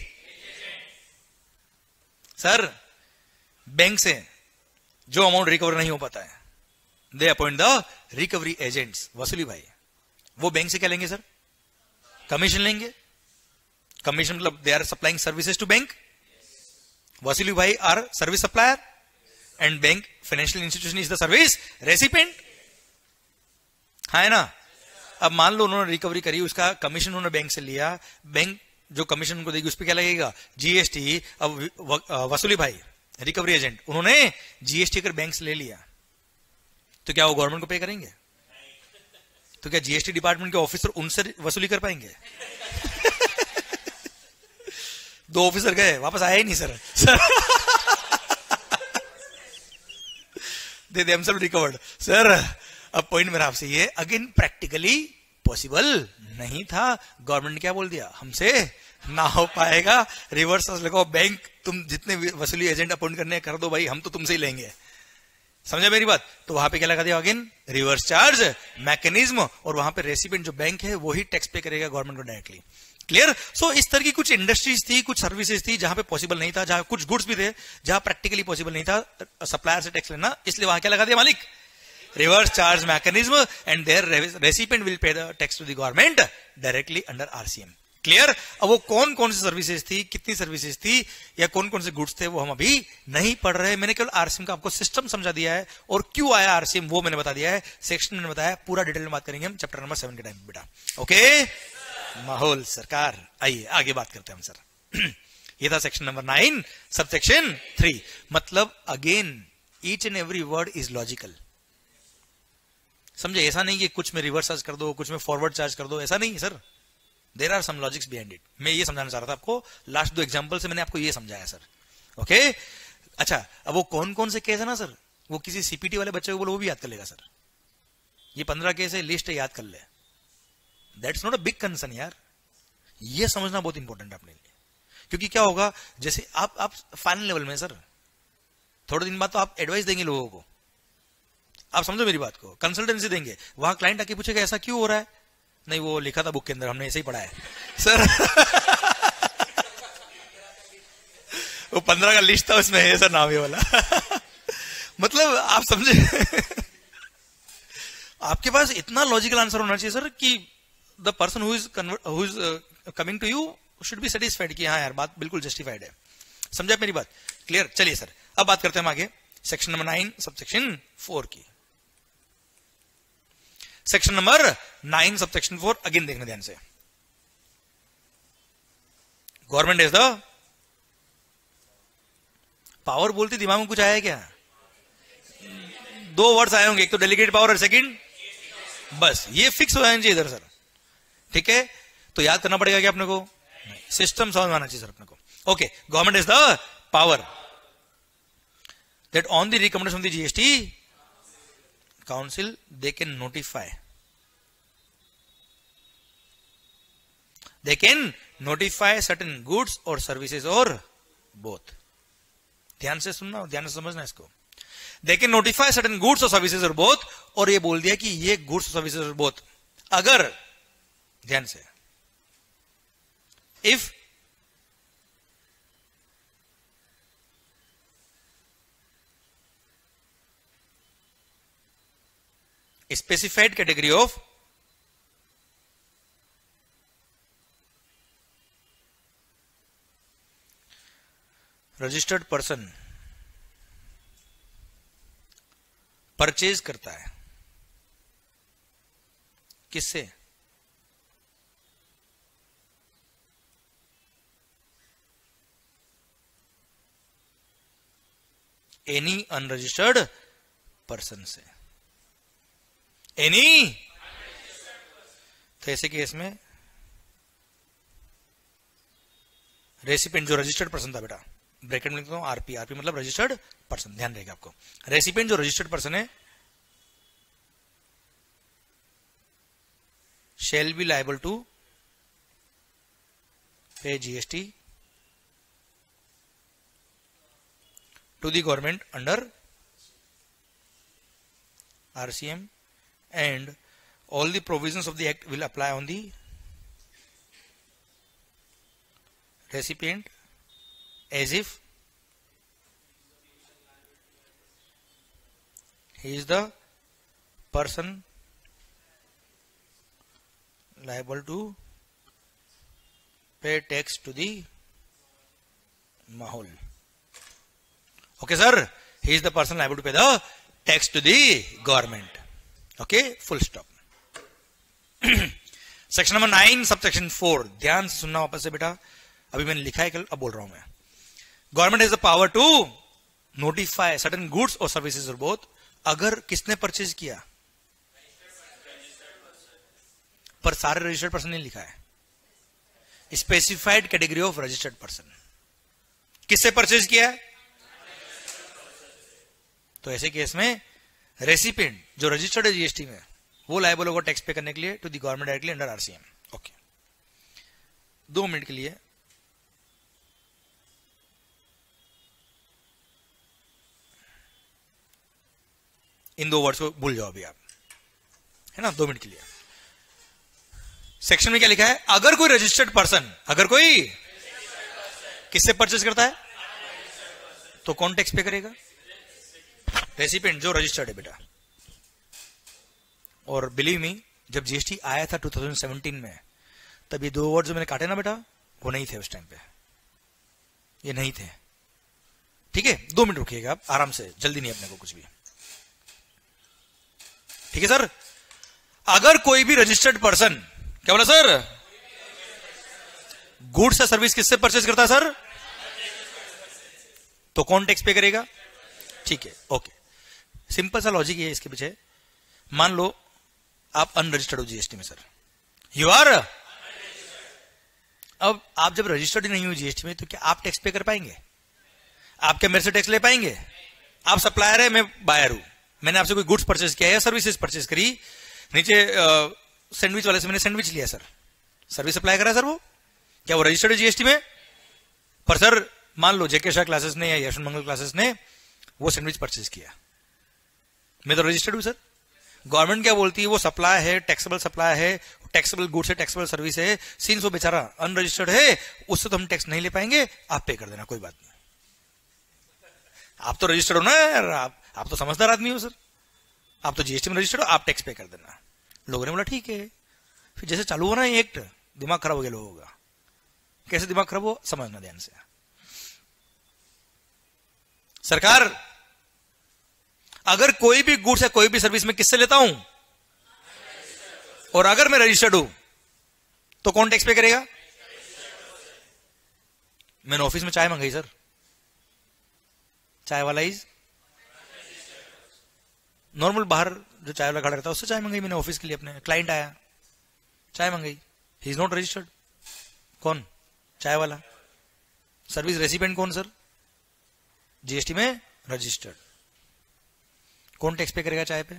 Speaker 1: सर, बैंक से जो अमाउंट रिकवर नहीं हो पाता है they appoint the recovery agents. वसूली भाई वो बैंक से क्या लेंगे सर? कमीशन लेंगे। कमीशन मतलब they are supplying services to bank. वसूली भाई are service supplier and bank financial institution is the service recipient. हाँ है ना? अब मान लो उन्होंने रिकवरी करी, उसका कमीशन उन्होंने बैंक से लिया, बैंक जो कमीशन उनको देगी उस पर क्या लगेगा? जीएसटी। अब वसूली भाई रिकवरी एजेंट, उन्होंने जीएसटी अगर बैंक से ले लिया तो क्या वो गवर्नमेंट को पे करेंगे? तो क्या जीएसटी डिपार्टमेंट के ऑफिसर उनसे वसूली कर पाएंगे? दो ऑफिसर गए, वापस आया ही नहीं sir. Sir they themselves recovered. Sir अब पॉइंट मेरा आपसे ये, अगेन प्रैक्टिकली पॉसिबल नहीं था। गवर्नमेंट ने क्या बोल दिया? हमसे ना हो पाएगा। रिवर्स लगाओ, बैंक तुम जितने वसूली एजेंट अपॉइंट करने कर दो भाई, हम तो तुमसे ही लेंगे। समझा मेरी बात? तो वहां पे क्या लगा दिया? अगेन रिवर्स चार्ज मैकेनिज्म, और वहां पे रेसिपिएंट जो बैंक है वही टैक्स पे करेगा गवर्नमेंट को डायरेक्टली। क्लियर? सो इस तरह की कुछ इंडस्ट्रीज थी, कुछ सर्विसेज थी जहां पे पॉसिबल नहीं था, जहां कुछ गुड्स भी थे जहां प्रैक्टिकली पॉसिबल नहीं था सप्लायर से टैक्स लेना, इसलिए वहां क्या लगा दिया मालिक? Reverse charge mechanism, and there recipient will pay the tax to the government directly under RCM. Clear? अब वो कौन कौन सी सर्विसेज थी, कितनी सर्विसेज थी, या कौन कौन से गुड्स थे, वो हम अभी नहीं पढ़ रहे। मैंने केवल आरसीएम का आपको सिस्टम समझा दिया है, और क्यों आया आरसीएम वो मैंने बता दिया है, सेक्शन में बताया। पूरा डिटेल में बात करेंगे हम चैप्टर नंबर सेवन के टाइम बेटा। ओके माहौल सरकार, आइए आगे बात करते हैं हम सर। ये था section number nine, subsection three. मतलब again each and every word is logical. समझे? ऐसा नहीं कि कुछ में रिवर्स चार्ज कर दो, कुछ में फॉरवर्ड चार्ज कर दो, ऐसा नहीं है sir. There are some logics behind it. मैं ये समझाना चाह रहा था आपको, लास्ट दो एग्जांपल से मैंने आपको ये समझाया सर। ओके अच्छा, अब वो कौन कौन से केस है ना सर, वो किसी सीपीटी वाले बच्चे को बोलो वो भी याद कर लेगा सर। ये पंद्रह केस है, लिस्ट है, याद कर ले। That's not a big concern यार, ये समझना बहुत इंपॉर्टेंट है अपने लिए। क्योंकि क्या होगा, जैसे आप आप फाइनल लेवल में सर, थोड़े दिन बाद तो आप एडवाइस देंगे लोगों को, आप समझो मेरी बात को, कंसल्टेंसी देंगे। वहां क्लाइंट आके पूछेगा ऐसा क्यों हो रहा है? नहीं वो लिखा था बुक के अंदर, हमने ऐसे ही पढ़ा है सर। वो पंद्रह का लिस्ट था, उसमें है सर नाम ये वाला। मतलब आप समझे, आपके पास इतना लॉजिकल आंसर होना चाहिए सर कि the person who is who is coming to you should be satisfied कि हाँ यार बात बिल्कुल जस्टिफाइड है। समझा मेरी बात? क्लियर? चलिए सर अब बात करते हैं हम आगे section number nine subsection four की। Section number nine subsection four, again देखना ध्यान से। Government is the power. बोलते दिमाग में कुछ आया है क्या? दो वर्ड्स आए होंगे, एक तो डेलीगेट पावर और सेकंड, बस ये फिक्स हो जाना चाहिए इधर सर। ठीक है, तो याद करना पड़ेगा क्या अपने को? सिस्टम समझ में आना चाहिए सर अपने को। Okay, government is the power that on the recommendation of the G S T council they can notify they can notify certain goods or services or both। ध्यान से सुनना, ध्यान से समझना इसको। they can notify certain goods or services or both, और ये बोल दिया कि ये goods or services or both अगर, ध्यान से, if specified category of registered person purchase करता है, किससे? एनी अनरजिस्टर्ड पर्सन से। एनी, तो ऐसे केस में रेसिपिएंट जो रजिस्टर्ड पर्सन था बेटा, ब्रैकेट में लिखता हूं आरपी, आरपी मतलब रजिस्टर्ड पर्सन, ध्यान रहेगा आपको। रेसिपिएंट जो रजिस्टर्ड पर्सन है shall be liable to pay G S T to the government under R C M, and all the provisions of the act will apply on the recipient as if he is the person liable to pay tax to the mahol. Okay sir, he is the person liable to pay the tax to the government. Okay, full stop. Section number nine sub section four, ध्यान से सुनना वापस से बेटा, अभी मैंने लिखा है कल, अब बोल रहा हूं मैं। Government has the power to notify certain goods और सर्विसेज और बोथ, अगर किसने परचेज किया, पर सारे रजिस्टर्ड पर्सन नहीं लिखा है, specified category of registered person, किससे परचेज किया है, तो ऐसे केस में रेसिपिएंट जो रजिस्टर्ड है जीएसटी में, वो लायबल होगा टैक्स पे करने के लिए to the government directly under RCM. Okay, दो मिनट के लिए इन दो वर्ड्स को भूल जाओ अभी आप, है ना, दो मिनट के लिए। सेक्शन में क्या लिखा है, अगर कोई रजिस्टर्ड पर्सन, अगर कोई किससे परचेज करता है, तो कौन टैक्स पे करेगा, रेसिपिएंट जो रजिस्टर्ड है बेटा। और बिलीव मी, जब जीएसटी आया था दो हज़ार सत्रह में, तब ये दो वर्ड जो मैंने काटे ना बेटा, वो नहीं थे उस टाइम पे, ये नहीं थे। ठीक है, दो मिनट रुकिएगा आप आराम से, जल्दी नहीं अपने को कुछ भी। ठीक है सर, अगर कोई भी रजिस्टर्ड पर्सन, क्या बोला सर, गुड्स या सर्विस किससे परचेज करता है सर, तो कौन टैक्स पे करेगा। ठीक है, ओके, सिंपल सा लॉजिक है इसके पीछे। मान लो आप अनरजिस्टर्ड हो जीएसटी में सर, यू आर, अब आप जब रजिस्टर्ड ही नहीं हो जीएसटी में, तो क्या आप टैक्स पे कर पाएंगे, आप क्या मेरे से टैक्स ले पाएंगे। आप सप्लायर है, मैं बायर हूं, मैंने आपसे कोई गुड्स परचेज किया या सर्विसेज परचेज करी, नीचे सैंडविच वाले से मैंने सैंडविच लिया सर, सर्विस सप्लाई करा सर, वो क्या वो रजिस्टर्ड है जीएसटी में। पर सर मान लो जेके शाह क्लासेस ने या यशवंत मंगल क्लासेस ने वो सैंडविच परचेज किया, मैं तो रजिस्टर्ड हूं सर। गवर्नमेंट क्या बोलती है, वो सप्लाई है, टैक्सेबल सप्लाई है, टैक्सेबल गुड्स है, टैक्सेबल सर्विस है, सिंस वो बेचारा अनरजिस्टर्ड है, उससे तो हम टैक्स नहीं ले पाएंगे, आप पे कर देना, कोई बात नहीं। आप तो रजिस्टर्ड हो ना यार, आप आप तो समझदार आदमी हो सर, आप तो जीएसटी में रजिस्टर्ड हो, आप टैक्स पे कर देना। लोगों ने बोला ठीक है, फिर जैसे चालू हो ना ये एक्ट, दिमाग खराब हो गया लोगों का। कैसे दिमाग खराब हो, समझना ध्यान से। सरकार अगर कोई भी गुड्स या कोई भी सर्विस में किससे लेता हूं, और अगर मैं रजिस्टर्ड हूं, तो कौन टैक्स पे करेगा। मैंने ऑफिस में चाय मंगाई सर, चाय वाला इज नॉर्मल, बाहर जो चाय वाला खड़ा रहता है उससे चाय मंगाई मैंने ऑफिस के लिए, अपने क्लाइंट आया, चाय मंगाई, ही इज नॉट रजिस्टर्ड। कौन, चाय वाला। सर्विस रेसिपिएंट कौन सर, जीएसटी में रजिस्टर्ड। कौन टैक्स पे करेगा चाय पे,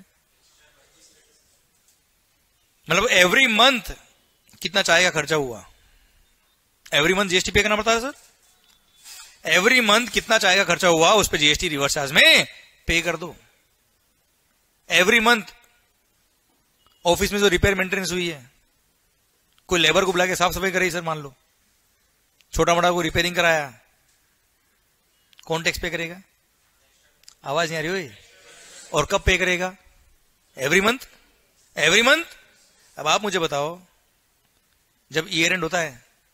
Speaker 1: मतलब एवरी मंथ कितना चाय का खर्चा हुआ, एवरी मंथ जीएसटी पे करना पड़ता है सर। एवरी मंथ कितना चाय का खर्चा हुआ, उस पर जीएसटी रिवर्स चार्ज में पे कर दो। एवरी मंथ ऑफिस में जो रिपेयर मेंटेनेंस हुई है, कोई लेबर को बुला के साफ सफाई कराई सर, मान लो छोटा मोटा को रिपेयरिंग कराया, कौन टैक्स पे करेगा। आवाज नहीं आ रही हुई, और कब पे करेगा, एवरी मंथ, एवरी मंथ। अब आप मुझे बताओ, जब ईयर एंड होता है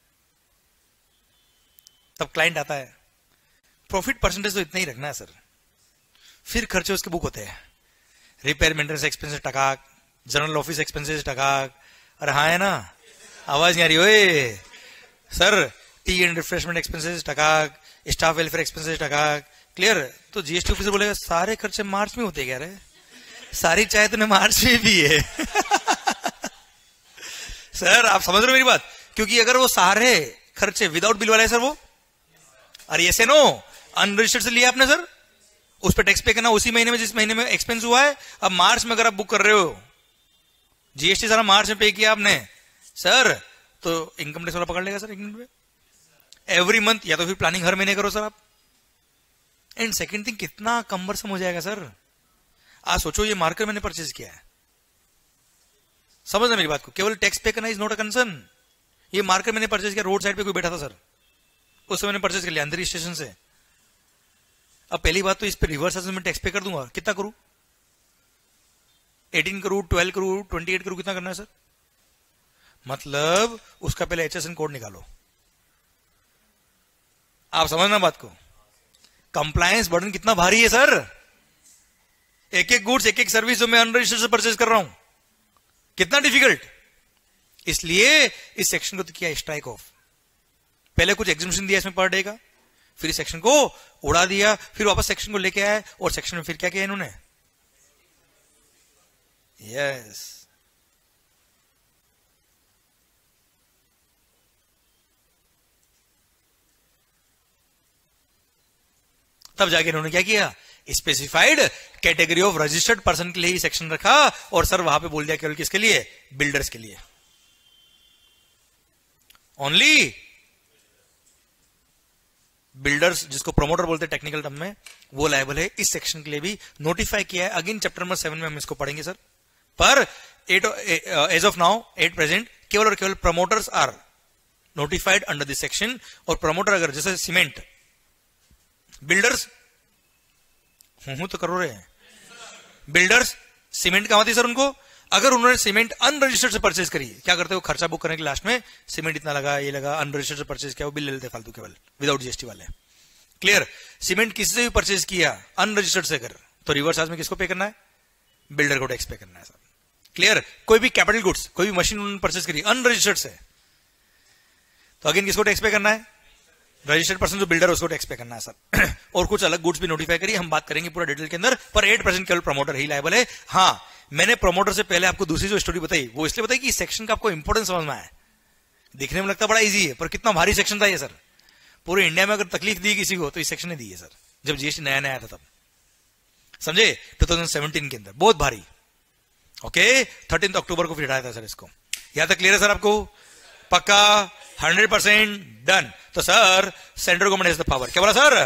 Speaker 1: तब क्लाइंट आता है, प्रॉफिट परसेंटेज तो इतना ही रखना है सर, फिर खर्चे उसके बुक होते हैं, रिपेयर मेंटेनेंस एक्सपेंसेस टकाक, जनरल ऑफिस एक्सपेंसेस टकाक, अरे हाँ है ना, आवाज नहीं आ रही ओए sir, tea and refreshment expenses टकाक, स्टाफ वेलफेयर एक्सपेंसेस टकाक, क्लियर। तो जीएसटी ऑफिसर बोलेगा सारे खर्चे मार्च में होते क्या रे, सारी चाय तो मार्च में भी है सर आप समझ रहे हो मेरी बात, क्योंकि अगर वो सारे खर्चे विदाउट बिल वाला है सर, वो अरे ऐसे नो अनरजिस्टर्ड से लिया आपने सर, उस पर टैक्स पे करना उसी महीने में जिस महीने में एक्सपेंस हुआ है। अब मार्च में अगर आप बुक कर रहे हो, जीएसटी सारा मार्च में पे किया आपने सर, तो इनकम टैक्स वाला पकड़ लेगा सर एक मिनट में। एवरी मंथ, या तो फिर प्लानिंग हर महीने करो सर आप। एंड सेकंड थिंग, कितना कम्बरसम हो जाएगा सर। आज सोचो ये मार्कर मैंने परचेज किया है, समझना मेरी बात को, केवल टैक्स पे करना इज नॉट अ कंसर्न। ये मार्कर मैंने परचेज किया, रोड साइड पे कोई बैठा था सर, उससे मैंने परचेज कर लिया अंदर स्टेशन से। अब पहली बात तो इस पे रिवर्स में टैक्स पे कर दूंगा, कितना करूं, अठारह करोड़, बारह करोड़, अट्ठाईस करोड़, कितना करना है सर। मतलब उसका पहले एचएसएन कोड निकालो, आप समझना बात को। कंप्लायंस बर्डन कितना भारी है सर, एक एक गुड्स एक एक सर्विस जो मैं अनरजिस्टर्ड से परचेज कर रहा हूं, कितना डिफिकल्ट। इसलिए इस सेक्शन को तो किया स्ट्राइक ऑफ। पहले कुछ एग्जिबिशन दिया इसमें पर डे का, फिर इस सेक्शन को उड़ा दिया, फिर वापस सेक्शन को लेके आए और सेक्शन में फिर क्या किया इन्होंने, यस तब जाके इन्होंने क्या किया, specified category of registered person के लिए ही सेक्शन रखा और सर वहां पे बोल दिया केवल किसके लिए, बिल्डर्स के लिए ओनली। बिल्डर्स जिसको प्रोमोटर बोलते हैं टेक्निकल टर्म में, वो लायबल है। इस सेक्शन के लिए भी नोटिफाई किया है। अगेन चैप्टर नंबर सेवन में हम इसको पढ़ेंगे सर। पर at as of now at present केवल और केवल promoters are notified under this section. और प्रमोटर अगर जैसे सीमेंट, बिल्डर्स हूं हूं तो करो रहे हैं, बिल्डर्स सीमेंट कहां थी सर उनको, अगर उन्होंने सीमेंट अनरजिस्टर्ड से परचेज करी, क्या करते हो, खर्चा बुक करने के लास्ट में सीमेंट इतना लगा, ये लगा, अनरजिस्टर्ड से परचेज किया, वो बिल ले लेते फालतू केवल विदाउट जीएसटी वाले। क्लियर। सीमेंट किसी से भी परचेज किया अनरजिस्टर्ड से, अगर तो रिवर्स चार्ज में किसको पे करना है, बिल्डर को टैक्स पे करना है सर। क्लियर। कोई भी कैपिटल गुड्स, कोई भी मशीन उन्होंने परचेज करी अनरजिस्टर्ड से, तो अगेन किसको टैक्स पे करना है, रजिस्टर्ड पर्सन जो बिल्डर उसको टैक्स पे करना है सर। और कुछ अलग गुड्स भी नोटिफाई करिए, हम बात करेंगे पूरा डिटेल के अंदर। पर एट परसेंट केवल प्रमोटर ही लायबल है। हाँ, मैंने प्रमोटर से पहले आपको दूसरी जो स्टोरी बताई वो इसलिए बताई कि इस सेक्शन का आपको इंपोर्टेंस समझ में आया। दिखने में लगता बड़ा इजी है, पर कितना भारी सेक्शन था ये सर। पूरे इंडिया में अगर तकलीफ दी किसी को तो इस सेक्शन ने दी है सर, जब जीएसटी नया नया आया था तब, समझे, टू थाउजेंड सेवेंटीन के अंदर, बहुत भारी। ओके, थर्टीन अक्टूबर को फिर हटाया था सर इसको। यहां तक क्लियर है सर आपको, पक्का, हंड्रेड परसेंट डन। तो sir central government has the power, क्या बोला sir,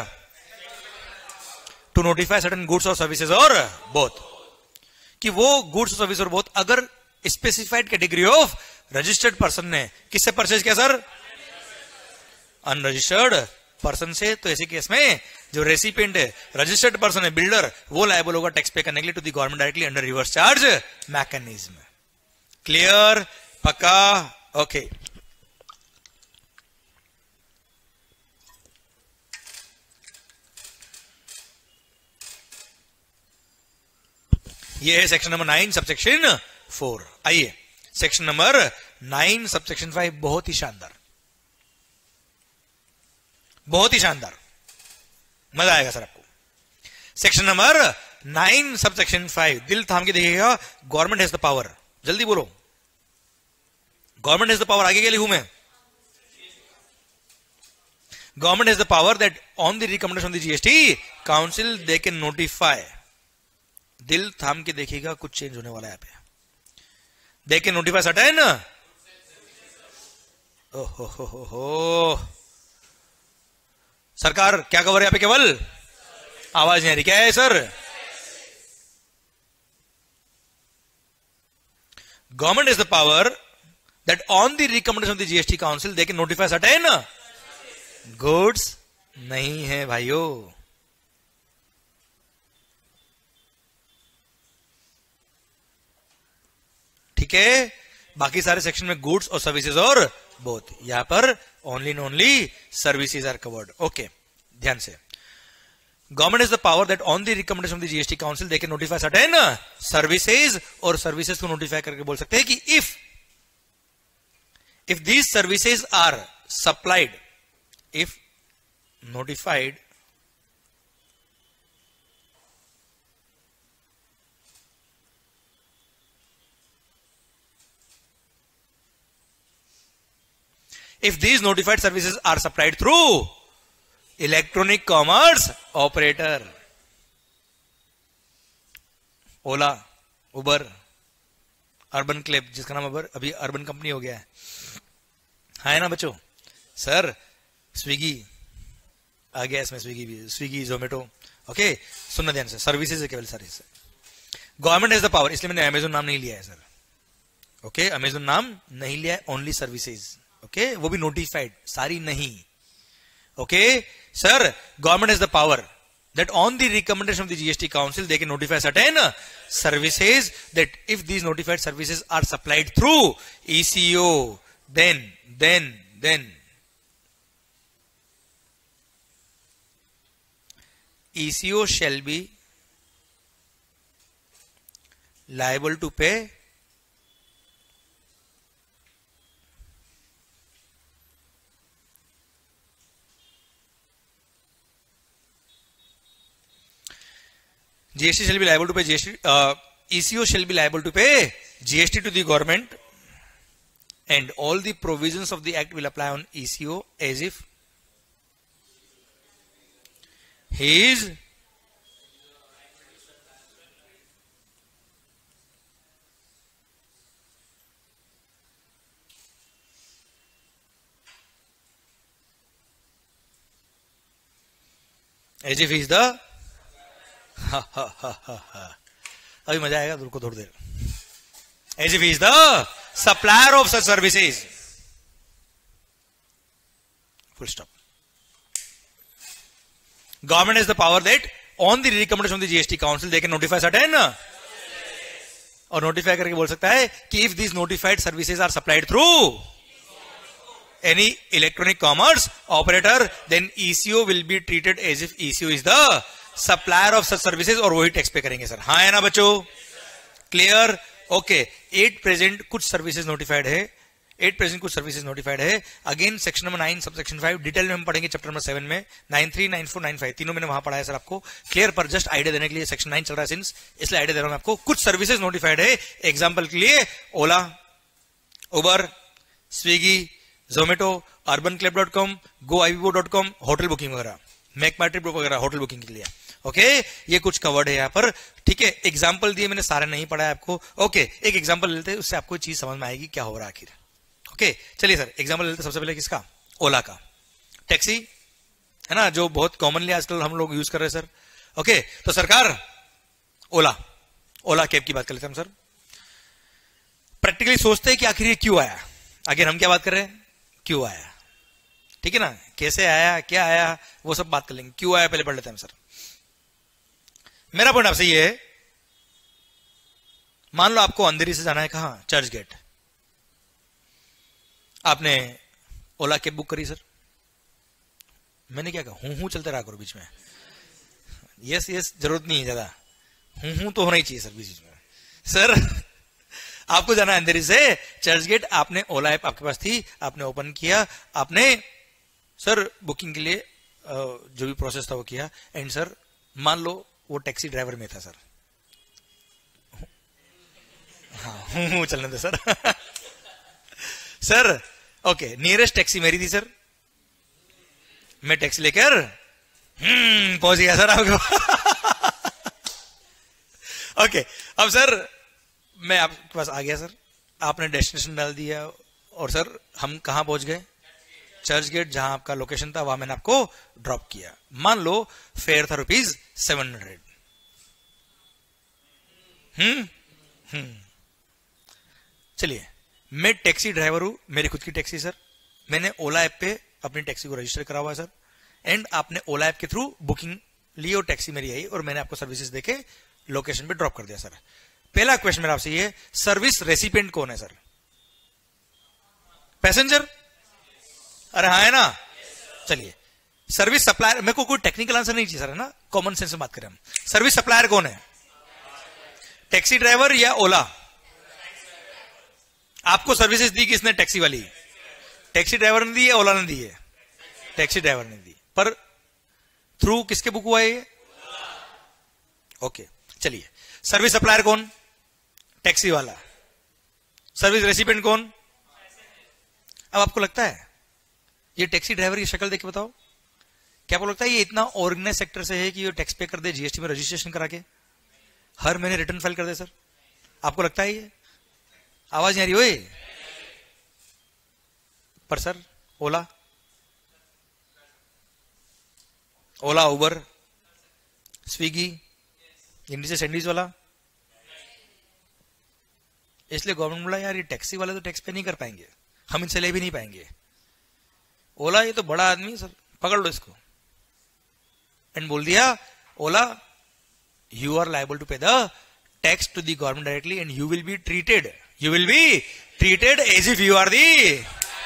Speaker 1: to notify certain goods और सर्विसेज और बोथ, कि वो गुड्स और सर्विस और बोथ अगर specified category of registered person ने किससे परचेज किया सर, अनरजिस्टर्ड पर्सन से, तो ऐसे केस में जो रेसिपिएंट है, रजिस्टर्ड पर्सन है, बिल्डर, वो लायबल होगा टैक्स पे करने के लिए to the government directly under reverse charge mechanism. Clear, पक्का, ओके। ये है section number nine subsection four. आइए section number nine subsection five, बहुत ही शानदार, बहुत ही शानदार, मजा आएगा सर आपको। Section number nine subsection five, दिल थाम के देखिएगा। गवर्नमेंट हैज द पावर, जल्दी बोलो, गवर्नमेंट हैज द पावर, आगे क्या लिखूं मैं, government has the power that on the recommendation of the GST council they can notify, दिल थाम के देखिएगा, कुछ चेंज होने वाला है यहाँ पे, दे कैन नोटिफाई सर्टेन, ओहो हो हो हो, सरकार क्या कवर है यहाँ पे, केवल आवाज नहीं आ रही, क्या है sir, government is the power that on the recommendation of the GST council they can notify certain goods, नहीं है भाइयों, ठीक है। बाकी सारे सेक्शन में गुड्स और सर्विसेज और बोथ, यहां पर only and only services are covered. Okay, ध्यान से, government is the power that on the recommendation of the GST council they can notify certain services, और सर्विसेज को नोटिफाई करके बोल सकते हैं कि if if these services are supplied, if notified if these notified services are supplied through electronic commerce operator, Ola, Uber, Urban Club, जिसका नाम उबर अभी अर्बन कंपनी हो गया है, है ना बच्चों, सर स्विगी आ गया इसमें, स्विगी भी, स्विगी जोमेटो। ओके, सुनना ध्यान से, सर्विसेज है केवल service, government has the power, इसलिए मैंने अमेजोन नाम नहीं लिया है सर। ओके, अमेजोन नाम नहीं लिया है, ओनली सर्विसेज। ओके okay, वो भी नोटिफाइड, सारी नहीं। Okay sir, government has the power that on the recommendation of the GST council they can notify certain services, that if these notified services are supplied through ECO, then then then ECO shall be liable to pay G S T shall be liable to pay G S T, uh, E C O shall be liable to pay G S T to the government, and all the provisions of the act will apply on E C O as if he is as if he is the ha ha ha ha ha अभी मजा आएगा, रुको थोड़ी देर. As if he is the supplier of such services. Full stop. Government has the power that on the recommendation of the G S T Council they can notify certain, और notify करके बोल सकता है कि if these notified services are supplied through any electronic commerce operator, then E C O will be treated as if E C O is the supplier of such services, और वही टैक्स पे करेंगे. सर हाँ है ना बच्चों? क्लियर? ओके. एट प्रेजेंट कुछ सर्विसेज नोटिफाइड है, एट प्रेजेंट कुछ सर्विसेज नोटिफाइड है. Again section number nine sub section five detail में हम पढ़ेंगे चैप्टर नंबर सेवन में. Nine three nine four nine five तीनों मैंने वहां पढ़ा है सर आपको. क्लियर? पर जस्ट आइडिया देने के लिए सेक्शन नाइन चल रहा है सिंस, इसलिए आइडिया दे रहा हूं मैं आपको. कुछ सर्विसेज नोटिफाइड है. एग्जाम्पल के लिए Ola, Uber, Swiggy, Zomato, Urban Club dot com, Goibibo dot com, hotel booking वगैरह, मेक माई ट्रिप वगैरह होटल बुकिंग के लिए. Okay okay? ये कुछ कवर्ड है यहाँ पर. ठीक है, एग्जाम्पल दिए मैंने, सारे नहीं पढ़ा है आपको. ओके okay, एक एग्जाम्पल लेते हैं, उससे आपको चीज समझ में आएगी क्या हो रहा है आखिर. ओके okay, चलिए सर एग्जाम्पल लेते हैं. सबसे पहले किसका? ओला का. टैक्सी है ना, जो बहुत कॉमनली आजकल हम लोग यूज कर रहे हैं सर. ओके okay, तो सरकार ओला ओला कैब की बात कर लेते हैं हम सर. प्रैक्टिकली सोचते हैं कि आखिर ये क्यों आया. आखिर हम क्या बात कर रहे हैं? क्यों आया. ठीक है ना, कैसे आया, क्या आया, वो सब बात कर लेंगे. क्यों आया पहले पढ़ लेते हैं हम सर. मेरा पॉइंट आपसे ये है, मान लो आपको अंधेरी से जाना है कहां? चर्च गेट. आपने ओला कैब बुक करी सर. मैंने क्या कहा? हूं हूं चलते रहा करो बीच में. यस यस जरूरत नहीं है ज्यादा, हूं हूं तो होना ही चाहिए सर बीच में. सर आपको जाना है अंधेरी से चर्च गेट. आपने ओला ऐप आपके पास थी, आपने ओपन किया, आपने सर बुकिंग के लिए जो भी प्रोसेस था वो किया. एंड सर मान लो वो टैक्सी ड्राइवर में था सर. हाँ हूं हूं चलने दे sir. Sir okay, nearest taxi मेरी थी सर. मैं टैक्सी लेकर हम्म पहुंच गया सर आपके. ओके अब सर मैं आपके पास आ गया सर. आपने डेस्टिनेशन डाल दिया और सर हम कहां पहुंच गए? चर्च गेट, जहां आपका लोकेशन था वहां मैंने आपको ड्रॉप किया. मान लो फेयर था रुपीज सेवन हंड्रेड. हम्म हम्म चलिए, मैं टैक्सी ड्राइवर हूं, मेरी खुद की टैक्सी सर. मैंने ओला ऐप पे अपनी टैक्सी को रजिस्टर करा हुआ है सर. एंड आपने ओला ऐप के थ्रू बुकिंग ली और टैक्सी मेरी आई और मैंने आपको सर्विसेज देके लोकेशन पे ड्रॉप कर दिया सर. पहला क्वेश्चन मेरा आपसे ये, सर्विस रेसिपिएंट कौन है सर? पैसेंजर? अरे हाँ है ना. चलिए, सर्विस सप्लायर, मेरे को कोई टेक्निकल आंसर नहीं चाहिए सर, है ना, कॉमन सेंस में बात करें हम. सर्विस सप्लायर कौन है? टैक्सी ड्राइवर या ओला? आपको सर्विसेज दी किसने? टैक्सी वाली. टैक्सी ड्राइवर ने दी है, ओला ने दी है? टैक्सी ड्राइवर ने दी. पर थ्रू किसके बुक हुआ है ये? ओके चलिए, सर्विस सप्लायर कौन? टैक्सी वाला. सर्विस रेसिपिएंट कौन? अब आपको लगता है ये टैक्सी ड्राइवर की शक्ल देख के बताओ, क्या आपको लगता है ये इतना ऑर्गेनाइज सेक्टर से है कि ये टैक्स पे कर दे, जीएसटी में रजिस्ट्रेशन करा के हर महीने रिटर्न फाइल कर दे सर? आपको लगता है ये? आवाज नहीं आ रही ओए. पर सर ओला ओला उबर, स्विगी, नीचे सैंडविच वाला. इसलिए गवर्नमेंट बोला यार ये टैक्सी वाले तो टैक्स पे नहीं कर पाएंगे, हम इनसे ले भी नहीं पाएंगे. ओला ये तो बड़ा आदमी सर, पकड़ लो इसको. एंड बोल दिया Ola you are liable to pay the tax to the government directly and you will be treated you will be treated as if you are the.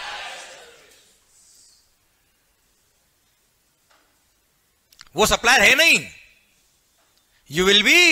Speaker 1: वो सप्लायर है नहीं. You will be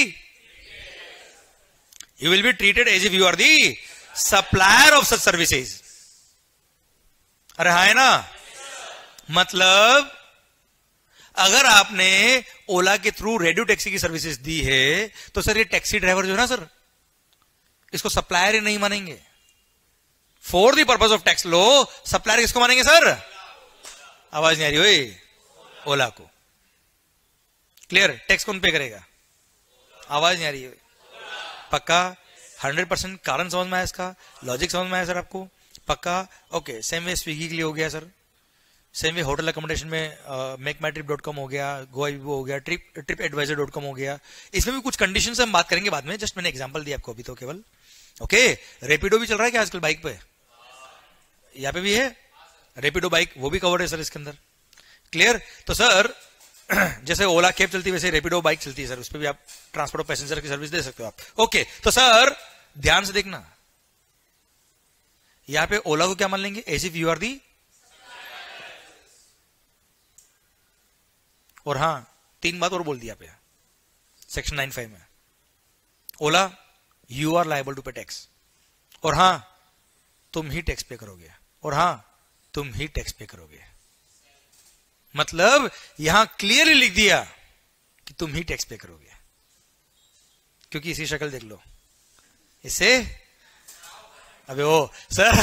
Speaker 1: you will be treated as if you are the supplier of such services. अरे हाँ है ना. मतलब अगर आपने ओला के थ्रू रेडियो टैक्सी की सर्विसेज दी है तो सर ये टैक्सी ड्राइवर जो है ना सर, इसको सप्लायर ही नहीं मानेंगे। For the purpose of tax लो सप्लायर किसको मानेंगे सर? आवाज नहीं आ रही ओए, ओला को। क्लियर? टैक्स कौन पे करेगा? आवाज नहीं आ रही है पक्का? हंड्रेड परसेंट कारण समझ में आया, इसका लॉजिक समझ में आया सर आपको? पक्का? ओके। सेम वे स्विगी के लिए हो गया sir, same way hotel accommodation में Make My Trip dot com हो गया, गोवा हो गया, trip TripAdvisor dot com हो गया। इसमें भी कुछ कंडीशन हम बात करेंगे बाद में, जस्ट मैंने एग्जांपल दिया आपको अभी तो केवल। ओके। रेपिडो भी चल रहा है क्या आजकल बाइक पे? यहाँ पे भी है रेपिडो बाइक, वो भी कवर्ड है सर इसके अंदर। क्लियर? तो सर जैसे ओला कैब चलती है वैसे रेपिडो बाइक चलती है सर, उस पर भी आप ट्रांसपोर्ट ऑफ पैसेंजर की सर्विस दे सकते हो आप। ओके। तो सर ध्यान से देखना, यहां पे ओला को क्या मान लेंगे? As if you are the. और हां तीन बात और बोल दिया पे सेक्शन नाइन फाइव में, Ola you are liable to pay tax, और हां तुम ही टैक्स पे करोगे, और हां तुम ही टैक्स पे करोगे। मतलब यहां क्लियरली लिख दिया कि तुम ही टैक्स पे करोगे, क्योंकि इसी शक्ल देख लो इससे। अबे ओ सर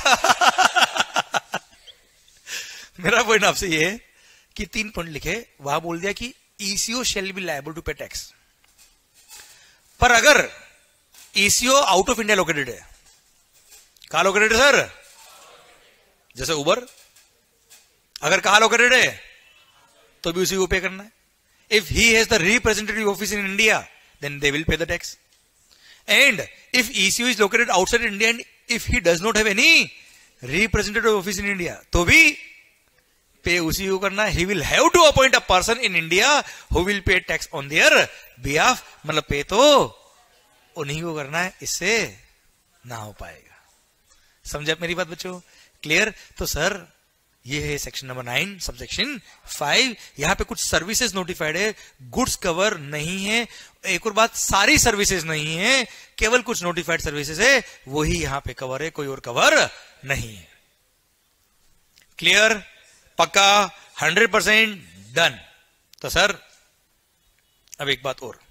Speaker 1: मेरा पॉइंट आपसे ये है कि तीन पॉइंट लिखे, वहां बोल दिया कि ECO shall be liable to pay tax, पर अगर ECO out of India located है, कहां लोकेटेड है सर? जैसे उबर, अगर कहां लोकेटेड है तो भी उसी को पे करना है। If he has the representative office in India then they will pay the tax, and if ECO is located outside India and if he does not have any representative office in India तो भी पे उसी को करना है। He will have to appoint a person in India who will pay tax on their behalf, मतलब पे तो उन्हीं को करना है, इससे ना हो पाएगा। समझे आप मेरी बात बच्चों? क्लियर? तो सर ये है section number nine sub section five. यहां पे कुछ सर्विसेज नोटिफाइड है, गुड्स कवर नहीं है। एक और बात, सारी सर्विसेज नहीं है, केवल कुछ नोटिफाइड सर्विसेज है, वही यहां पे कवर है, कोई और कवर नहीं है। क्लियर? पक्का? Hundred percent done. तो सर अब एक बात और,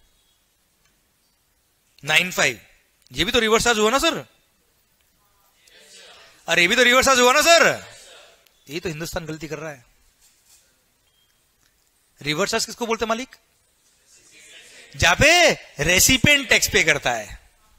Speaker 1: नाइन फाइव ये भी तो रिवर्स चार्ज हुआ ना सर? अरे ये भी तो रिवर्स चार्ज हुआ ना सर? ये तो हिंदुस्तान गलती कर रहा है। रिवर्स चार्ज किसको बोलते मालिक? जहां पे रेसिपिएंट टैक्स पे करता है।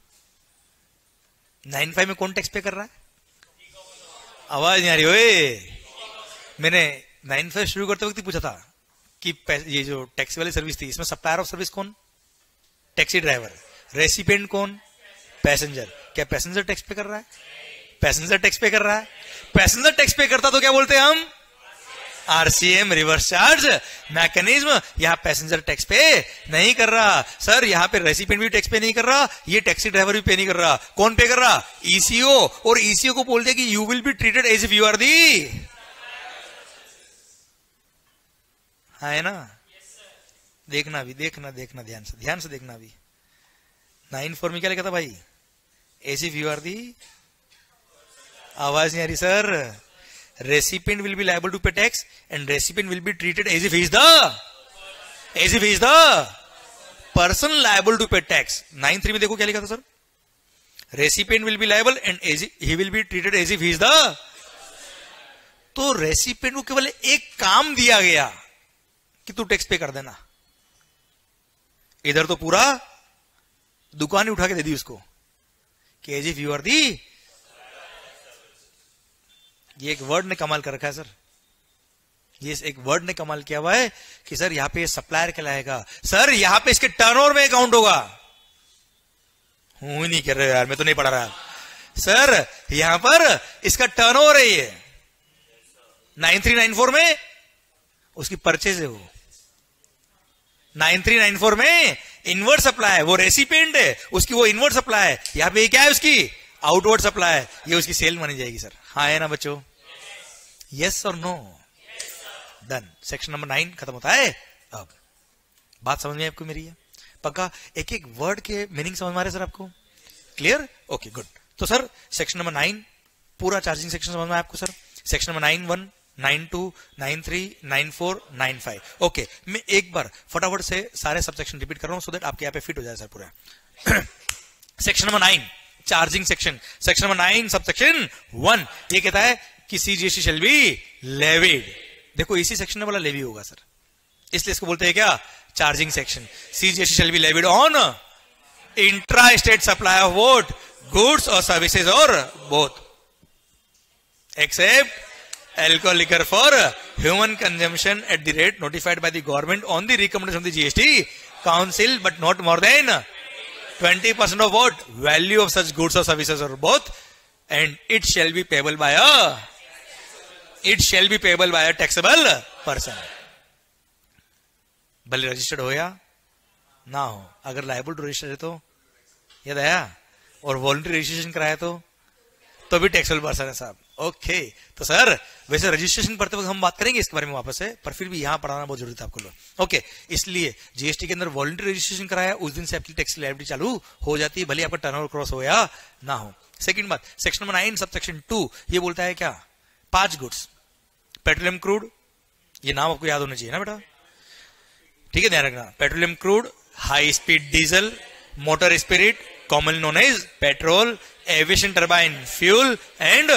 Speaker 1: नाइन फाइव में कौन टैक्स पे कर रहा है? आवाज नहीं आ रही ओए। मैंने नाइन फाइव शुरू करते वक्त ही पूछा था कि ये जो टैक्सी वाली सर्विस थी, इसमें सप्लायर ऑफ सर्विस कौन? Taxi driver. रेसिपिएंट कौन? पैसेंजर। क्या पैसेंजर टैक्स पे कर रहा है? पैसेंजर टैक्स पे कर रहा है। पैसेंजर टैक्स पे करता तो क्या बोलते हैं हम? RCM, reverse charge mechanism. यहां पैसेंजर टैक्स पे नहीं कर रहा सर, यहां पे रेसिपिएंट भी टैक्स पे नहीं कर रहा, ये टैक्सी ड्राइवर भी पे नहीं कर रहा। कौन पे कर रहा? ईसीओ। और ईसीओ को बोल दिया कि you will be treated as if you are the, है ना? देखना भी, देखना देखना ध्यान से, ध्यान से देखना भी। नाइन फोर में क्या लिखा था भाई? As if you are the. आवाज नहीं आ रही sir? Recipient will be liable to pay tax and recipient will be treated as if he is the as if he is the person liable to pay tax. Nine three में देखो क्या लिखा था sir? Recipient will be liable and as he will be treated as if he is the. तो रेसिपिएंट को केवल एक काम दिया गया कि तू टैक्स पे कर देना, इधर तो पूरा दुकान ही उठा के दे दी उसको कि as if you are the. ये एक वर्ड ने कमाल कर रखा है सर, ये एक वर्ड ने कमाल किया हुआ है कि सर यहां पे सप्लायर कहलाएगा। सर यहां पे इसके टर्नओवर में अकाउंट होगा। हूं ही नहीं कर रहे यार, मैं तो नहीं पढ़ा रहा सर। यहां पर इसका टर्नओवर है, ये नाइन थ्री नाइन फोर में उसकी परचेज है, वो नाइन थ्री नाइन फोर में इनवर्ड सप्लाई है, वो रेसिपिएंट है, उसकी वो इनवर्ड सप्लाई है। यहां पे क्या है? उसकी आउटवर्ड सप्लाई है, ये उसकी सेल मानी जाएगी सर। हाँ है ना बच्चों? यस और no? Done. Section number nine खत्म होता है। अब बात समझ में आपको मेरी है? पक्का? एक एक वर्ड के मीनिंग समझ में आ रहे सर आपको? क्लियर? Okay good. तो सर सेक्शन नंबर नाइन पूरा चार्जिंग सेक्शन समझ में आया आपको sir? Section number nine one nine two, nine three, nine four, nine five. Okay, मैं एक बार फटाफट से सारे सबसेक्शन रिपीट कर रहा हूं सो दैट आपके यहाँ पे फिट हो जाए सर पूरा। Section number nine, charging section. Section number nine subsection one, ये कहता है कि सीजीएसटी शैल बी लेविड। देखो इसी सेक्शन में वाला लेवी होगा सर, इसलिए इसको बोलते हैं क्या, charging section. CGST shall be levied on intra state supply of what, goods और सर्विसेज और both, except alcohol liquor for human consumption at the rate notified by the government on the recommendation of the G S T council, but not more than twenty percent of what value of such goods or services or both, and it shall be payable by a it shall be payable by a taxable person। भले रजिस्टर्ड हो या ना हो, अगर लायबल टू रजिस्टर है तो याद आया, और वॉलंटरी रजिस्ट्रेशन कराया तो तो भी टैक्सेबल पर्सन है साहब। Okay okay. तो सर वैसे रजिस्ट्रेशन पढ़ते वक्त हम बात करेंगे इसके बारे में वापस से, पर फिर भी यहां पढ़ाना बहुत जरूरी था आपको लोग। Okay okay. इसलिए जीएसटी के अंदर वॉलंटरी रजिस्ट्रेशन कराया, उस दिन से आपकी टैक्स लायबिलिटी चालू हो जाती है, भले आपका टर्नओवर क्रॉस हो या ना हो। सेकंड बात, सेक्शन नंबर नाइन सब सेक्शन टू ये बोलता है क्या, पांच गुड्स, पेट्रोलियम क्रूड, ये नाम आपको याद होना चाहिए ना बेटा, ठीक है, ध्यान रखना। Petroleum crude, high speed diesel, motor spirit, common known as petrol, aviation turbine fuel and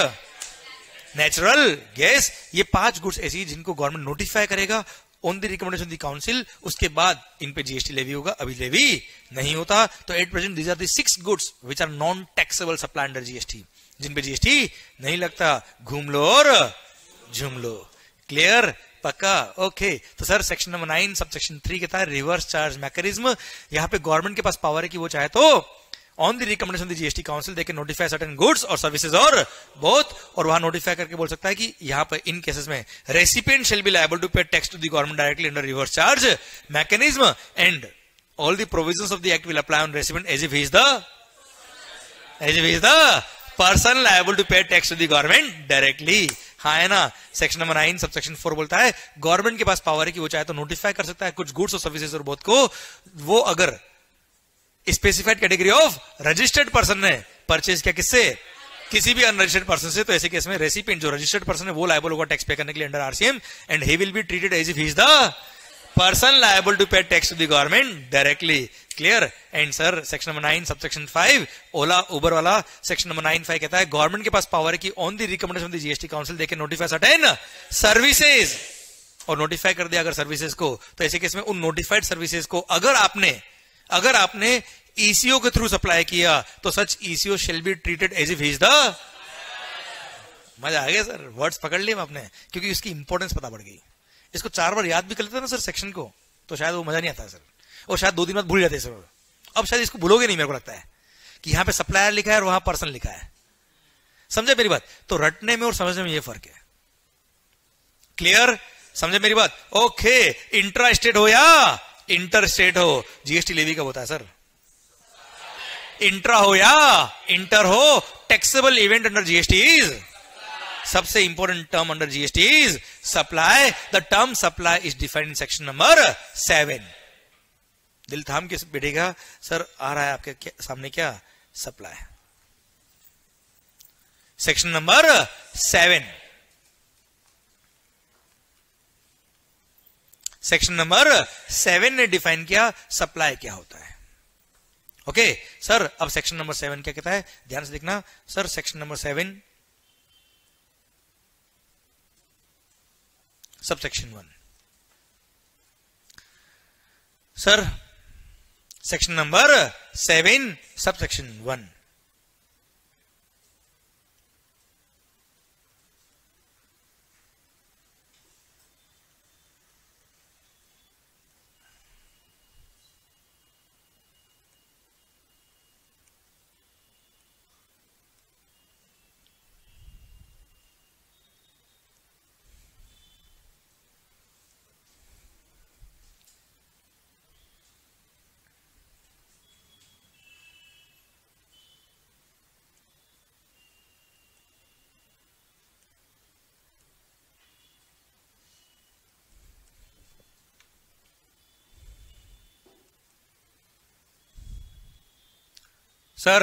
Speaker 1: natural gas, ये पांच गुड्स ऐसी जिनको गवर्नमेंट नोटिफाई करेगा on the recommendation of the council, उसके बाद इन पे जीएसटी लेवी होगा, अभी लेवी नहीं होता। तो at present these are the six goods which are non taxable supply under GST, जिन पे जीएसटी नहीं लगता, घूम लो और झूम लो। क्लियर, पक्का, ओके। तो सर सेक्शन नंबर नाइन सब सेक्शन थ्री कहता है रिवर्स चार्ज मैकेनिज्म। यहां पे गवर्नमेंट के पास पावर है कि वो चाहे तो on the recommendation of the GST council they can notify certain goods और सर्विसेज और बोथ, और वहां नोटिफाई करके बोल सकता है कि यहां पर इन केसेस में recipient shall be liable to pay tax to the government directly under reverse charge mechanism, and all the provisions of the act will apply on recipient as if he is the as if he is the person liable to pay tax to the government directly. हाँ है ना। Section number nine sub section four बोलता है गवर्नमेंट के पास पावर है कि वो चाहे तो नोटिफाई कर सकता है कुछ गुड्स और सर्विसेज और बोथ को, वो अगर specified category of registered person ने परचेज किया, किससे, किसी भी अनरजिस्टर्ड पर्सन से, तो ऐसे केस में रेसिपिएंट जो रजिस्टर्ड पर्सन है वो लायबल होगा टैक्स पे करने के लिए under RCM, and he will be treated as if he is the person liable to pay tax to the government directly. Clear. And sir section number nine sub section five Ola Uber वाला, सेक्शन नंबर नाइन फाइव कहता है गवर्नमेंट के पास पावर है कि on the recommendation of the GST council they can notify certain services, और नोटिफाई कर दिया अगर सर्विसेज को, तो ऐसे केस में उन नोटिफाइड सर्विसेज को अगर आपने अगर आपने ईसीओ के थ्रू सप्लाई किया तो such ECO shall be treated as if he is the, मजा आ गया सर, वर्ड्स पकड़ लिए आपने, क्योंकि इसकी इंपॉर्टेंस पता पड़ गई। इसको चार बार याद भी कर लेते ना सर सेक्शन को, तो शायद वो मजा नहीं आता सर, और शायद दो दिन बाद भूल जाते सर। अब शायद इसको भूलोगे नहीं, मेरे को लगता है कि यहां पे सप्लायर लिखा है और वहां पर्सन लिखा है, समझे मेरी बात। तो रटने में और समझने में ये फर्क है। क्लियर, समझे मेरी बात। ओके, इंट्रा स्टेट हो या इंटर स्टेट हो, जीएसटी लेवी कब होता है सर, इंट्रा हो या इंटर हो, taxable event under GST is, सबसे important term under GST is supply. The term supply is defined in section number seven. दिल थाम के बैठेगा सर, आ रहा है आपके क्या, सामने क्या, supply, section number seven. Section number seven ने डिफाइन किया सप्लाई क्या होता है। ओके okay, सर अब सेक्शन नंबर सेवन क्या कहता है, ध्यान से देखना sir. Section number seven sub section one, sir section number seven sub section one. Sir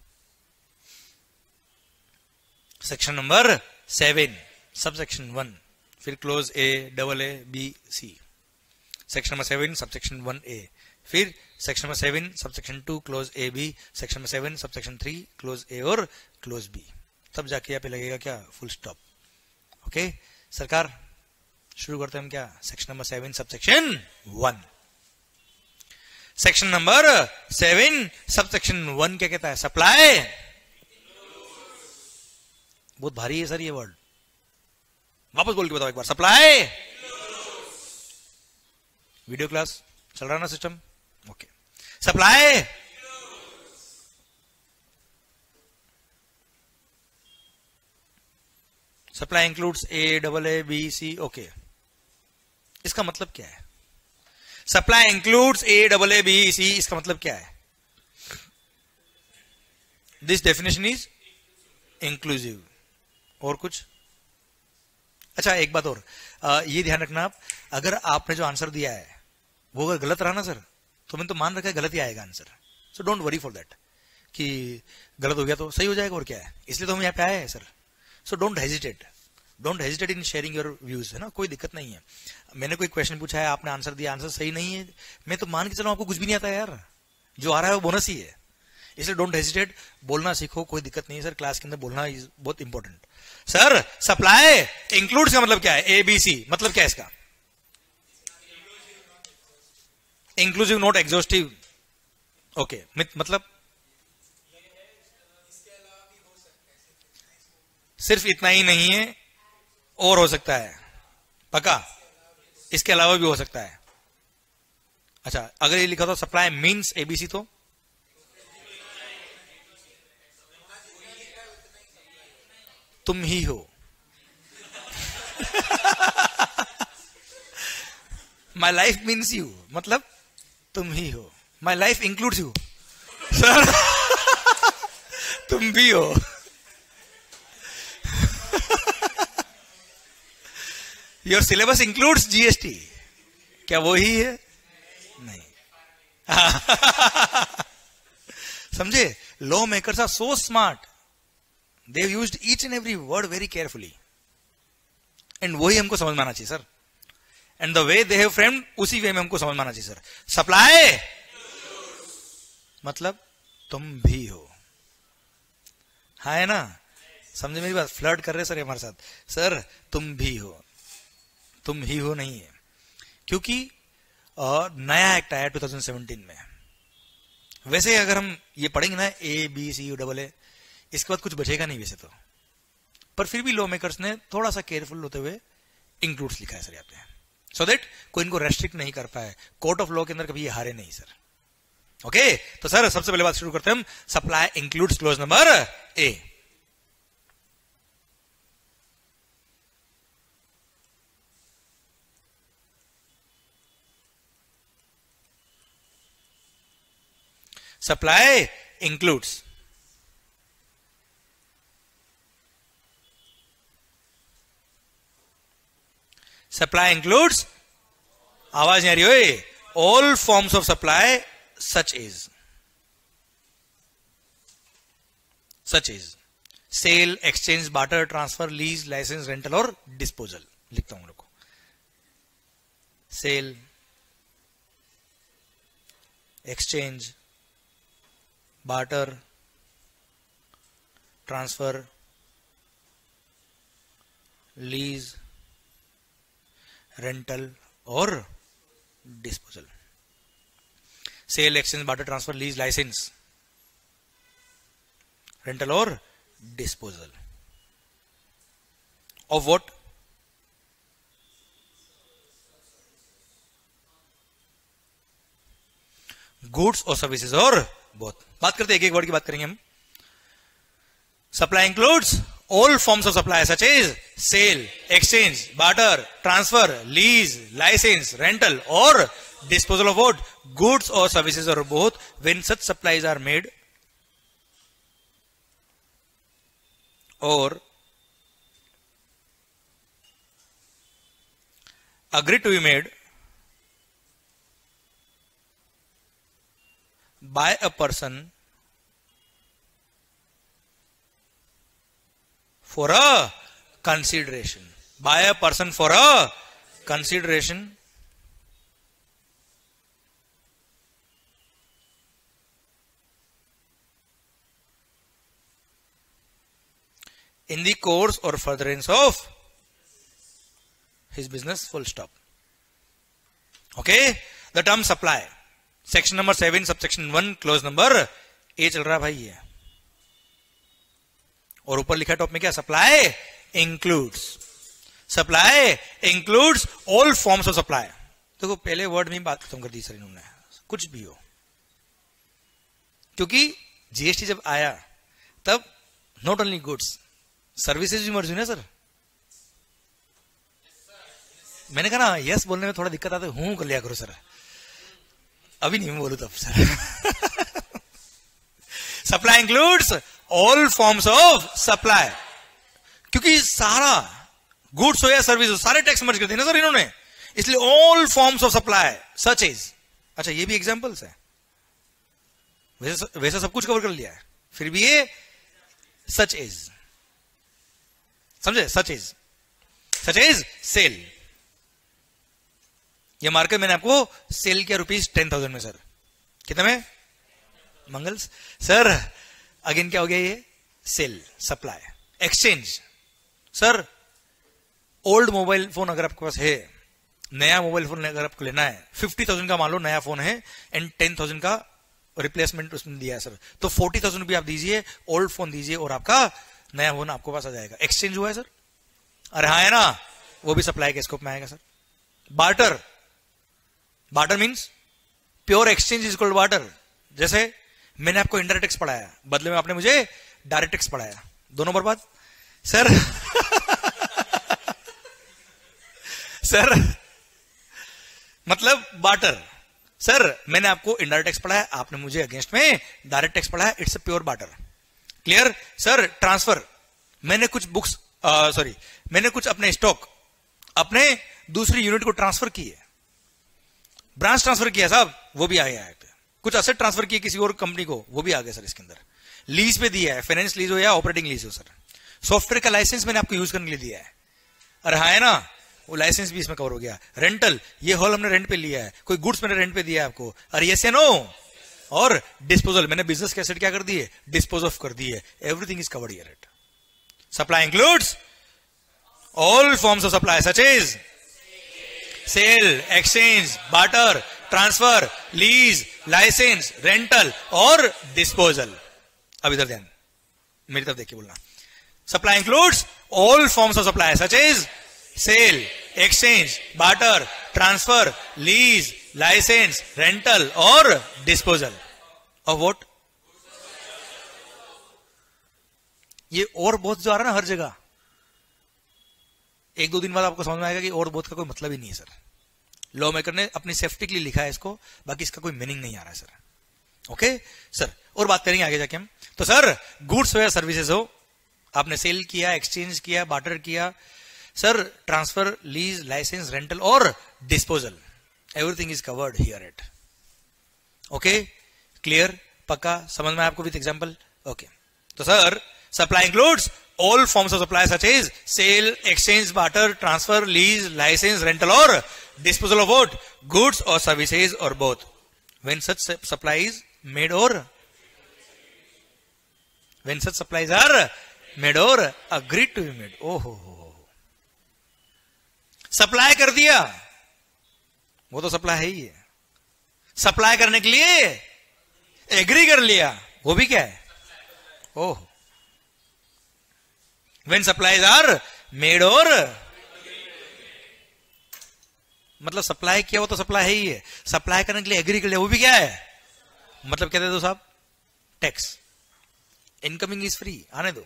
Speaker 1: section number seven sub section one, फिर clause A double A B C, section number seven subsection one A, फिर section number seven subsection two clause A B, section number seven subsection three clause A और क्लोज बी, तब जाके यहाँ पे लगेगा क्या, फुल स्टॉप। ओके सरकार, शुरू करते हैं हम क्या, section number seven subsection one. Section number seven subsection one क्या कहता है, सप्लाई, बहुत भारी है सर ये वर्ड, वापस बोल के बताओ एक बार, सप्लाई। वीडियो क्लास चल रहा ना system, okay. Supply supply includes A double A B C, okay. इसका मतलब क्या है, supply includes A double A B C, इसका मतलब क्या है, दिस डेफिनेशन इज इंक्लूसिव। और कुछ, अच्छा एक बात और, आ, ये ध्यान रखना आप, अगर आपने जो आंसर दिया है वो अगर गलत रहा ना सर, तो मैंने तो मान रखा है गलत ही आएगा answer, so don't worry for that कि गलत हो गया तो सही हो जाएगा, और क्या है, इसलिए तो हम यहाँ पे आए हैं sir. So don't hesitate, don't hesitate in sharing your views, है ना, कोई दिक्कत नहीं है। मैंने कोई क्वेश्चन पूछा है, आपने आंसर दिया, आंसर सही नहीं है, मैं तो मान के चलो आपको कुछ भी नहीं आता है यार, जो आ रहा है वो बोनस ही है, इसलिए डोंट हेजिटेट, बोलना सीखो, कोई दिक्कत नहीं है सर, क्लास के अंदर बोलना इज बहुत इंपॉर्टेंट। सर सप्लाई इंक्लूड्स का मतलब क्या है, ए बी सी, मतलब क्या है इसका, इंक्लूसिव नॉट एग्जॉस्टिव, ओके, मतलब सिर्फ इतना ही नहीं है, और हो सकता है, पक्का, इसके अलावा भी हो सकता है। अच्छा अगर ये लिखा था सप्लाई मीन्स एबीसी, तो तुम ही हो माई लाइफ मीन्स यू, मतलब तुम ही हो, my life includes you, sir तुम भी हो योर सिलेबस इंक्लूड्स जीएसटी, क्या वो ही है, नहीं समझे, law makers are so smart, they have used each and every word very carefully, and वही हमको समझ में आना चाहिए sir, and the way they have framed, उसी वे में हमको समझ में आना चाहिए सर। सप्लाई मतलब तुम भी हो, हाँ है ना, समझे मेरी बात, फ्लर्ट कर रहे सर हमारे साथ, सर तुम भी हो, तुम ही हो नहीं है, क्योंकि आ, नया एक्ट आया ट्वेंटी सेवनटीन में, वैसे अगर हम ये पढ़ेंगे ना A B C U double A, इसके बाद कुछ बचेगा नहीं वैसे तो, पर फिर भी लॉ मेकर्स ने थोड़ा सा केयरफुल होते हुए इंक्लूड्स लिखा है सर यहाँ पे, सो दैट कोई इनको रेस्ट्रिक्ट नहीं कर पाए, कोर्ट ऑफ लॉ के अंदर कभी ये हारे नहीं सर। ओके तो सर सबसे पहले बात शुरू करते हैं हम, supply includes clause number A. Supply includes supply includes, आवाज नहीं आ रही हो, all forms of supply such is such is sale, exchange, barter, transfer, lease, licence, rental और डिस्पोजल। लिखता हूं लोगों, sale, exchange, barter, transfer, lease, rental और disposal. Sale, exchange, barter, transfer, lease, licence, rental और डिस्पोजल ऑफ व्हाट, गुड्स और सर्विसेज और बोथ। बात करते हैं, एक एक वर्ड की बात करेंगे हम। Supply includes all forms of supply such as sale, exchange, barter, transfer, lease, license, rental or disposal of what, goods or services or both, when such supplies are made or agreed to be made by a person for a consideration, by a person for a consideration. in the course or furtherance of his business, full stop. Okay, the term supply, section number seven, subsection one, clause number A चल रहा है भाई ये, और ऊपर लिखा टॉप में क्या, supply includes, supply includes all forms of supply. देखो पहले वर्ड में बात खत्म कर दी सर इन्होंने, कुछ भी हो, क्योंकि जीएसटी जब आया तब नॉट ओनली गुड्स, सर्विसेज भी मर्ज हुई ना सर। मैंने कहा ना यस बोलने में थोड़ा दिक्कत आता है, हूं कर लिया करो सर, अभी नहीं बोलू तब sir. Supply includes all forms of supply, क्योंकि सारा गुड्स हो या सर्विस हो सारे टैक्स मर्ज कर दिए ना सर इन्होंने, इसलिए all forms of supply such is. अच्छा ये भी एग्जांपल्स है, वैसे वैसे सब कुछ कवर कर लिया है, फिर भी ये सच इज, समझे, such is, such is sale. ये मार्केट मैंने आपको सेल किया रुपीज टेन थाउजेंड में सर, कितने में, मंगल्स सर। अगेन क्या हो गया ये, sale, supply, exchange. Sir old mobile phone अगर आपके पास है, नया मोबाइल फोन अगर आपको लेना है, फिफ्टी थाउजेंड का मान लो नया फोन है एंड टेन थाउजेंड का रिप्लेसमेंट उसने दिया है सर, तो फोर्टी थाउजेंड रुपये आप दीजिए, ओल्ड फोन दीजिए और आपका नया फोन आपको पास आ जाएगा। एक्सचेंज हुआ है सर, अरे हाँ है ना, वो भी सप्लाई के स्कोप में आएगा sir. Barter, barter means pure exchange is called barter. जैसे मैंने आपको इनडायरेक्ट टैक्स पढ़ाया, बदले में आपने मुझे डायरेक्ट टैक्स पढ़ाया, दोनों बर्बाद सर। सर मतलब बार्टर, सर मैंने आपको इनडायरेक्ट टैक्स पढ़ाया, आपने मुझे अगेंस्ट में डायरेक्ट टैक्स पढ़ाया, it's a pure barter. Clear sir. Transfer, मैंने कुछ बुक्स सॉरी मैंने कुछ अपने स्टॉक अपने दूसरी यूनिट को ट्रांसफर किए, ब्रांच ट्रांसफर किया साहब, वो भी आ गया है। कुछ असेट ट्रांसफर किए किसी और कंपनी को, वो भी आ गया सर इसके अंदर। लीज पे दिया है, फाइनेंस लीज हो या ऑपरेटिंग लीज हो सर। सॉफ्टवेयर का लाइसेंस मैंने आपको यूज करने के लिए दिया है, अरे हाँ है ना, वो लाइसेंस भी इसमें कवर हो गया। रेंटल, ये हॉल हमने रेंट पे लिया है, कोई गुड्स मैंने रेंट पे दिया है आपको, अरे यस या नो। और डिस्पोजल, मैंने बिजनेस के एसेट क्या कर दिए, डिस्पोज ऑफ कर दिए, everything is covered here at. Supply includes all forms of supply such is sale, exchange, barter, transfer, lease, licence, rental और डिस्पोजल। अब इधर ध्यान, मेरी तरफ देखिए बोलना। Supply includes all forms of supply such is sale, exchange, barter, transfer, lease, licence, rental और डिस्पोजल ऑफ व्हाट। ये और बहुत जो आ रहा है ना हर जगह, एक दो दिन बाद आपको समझ में आएगा कि और बहुत का कोई मतलब ही नहीं है सर। लॉ मेकर ने अपनी सेफ्टी के लिए लिखा है इसको, बाकी इसका कोई मीनिंग नहीं आ रहा है सर। ओके सर, और बात करेंगे आगे जाके हम। तो सर गुड्स हो या सर्विसेज हो, आपने सेल किया, एक्सचेंज किया, बार्टर किया, sir transfer, lease, licence, rental और disposal, everything is covered here at. Okay clear, पक्का समझ में आपको विद एग्जांपल। ओके तो sir supply includes all forms of supply such as sale, exchange, barter, transfer, lease, license, rental or disposal of what? Goods or services or both. When such supply is made or when such supplies are made or agreed to be made. Oh ho ho. Supply कर दिया, वो तो सप्लाई है ही है। सप्लाई करने के लिए एग्री कर लिया, वो भी क्या है, ओह। When supplies are made और मतलब सप्लाई किया, वो तो सप्लाई है ही है, सप्लाई करने के लिए एग्री कर लिया, वो भी क्या है, मतलब क्या दे दो साहब, टैक्स। इनकमिंग इज फ्री, आने दो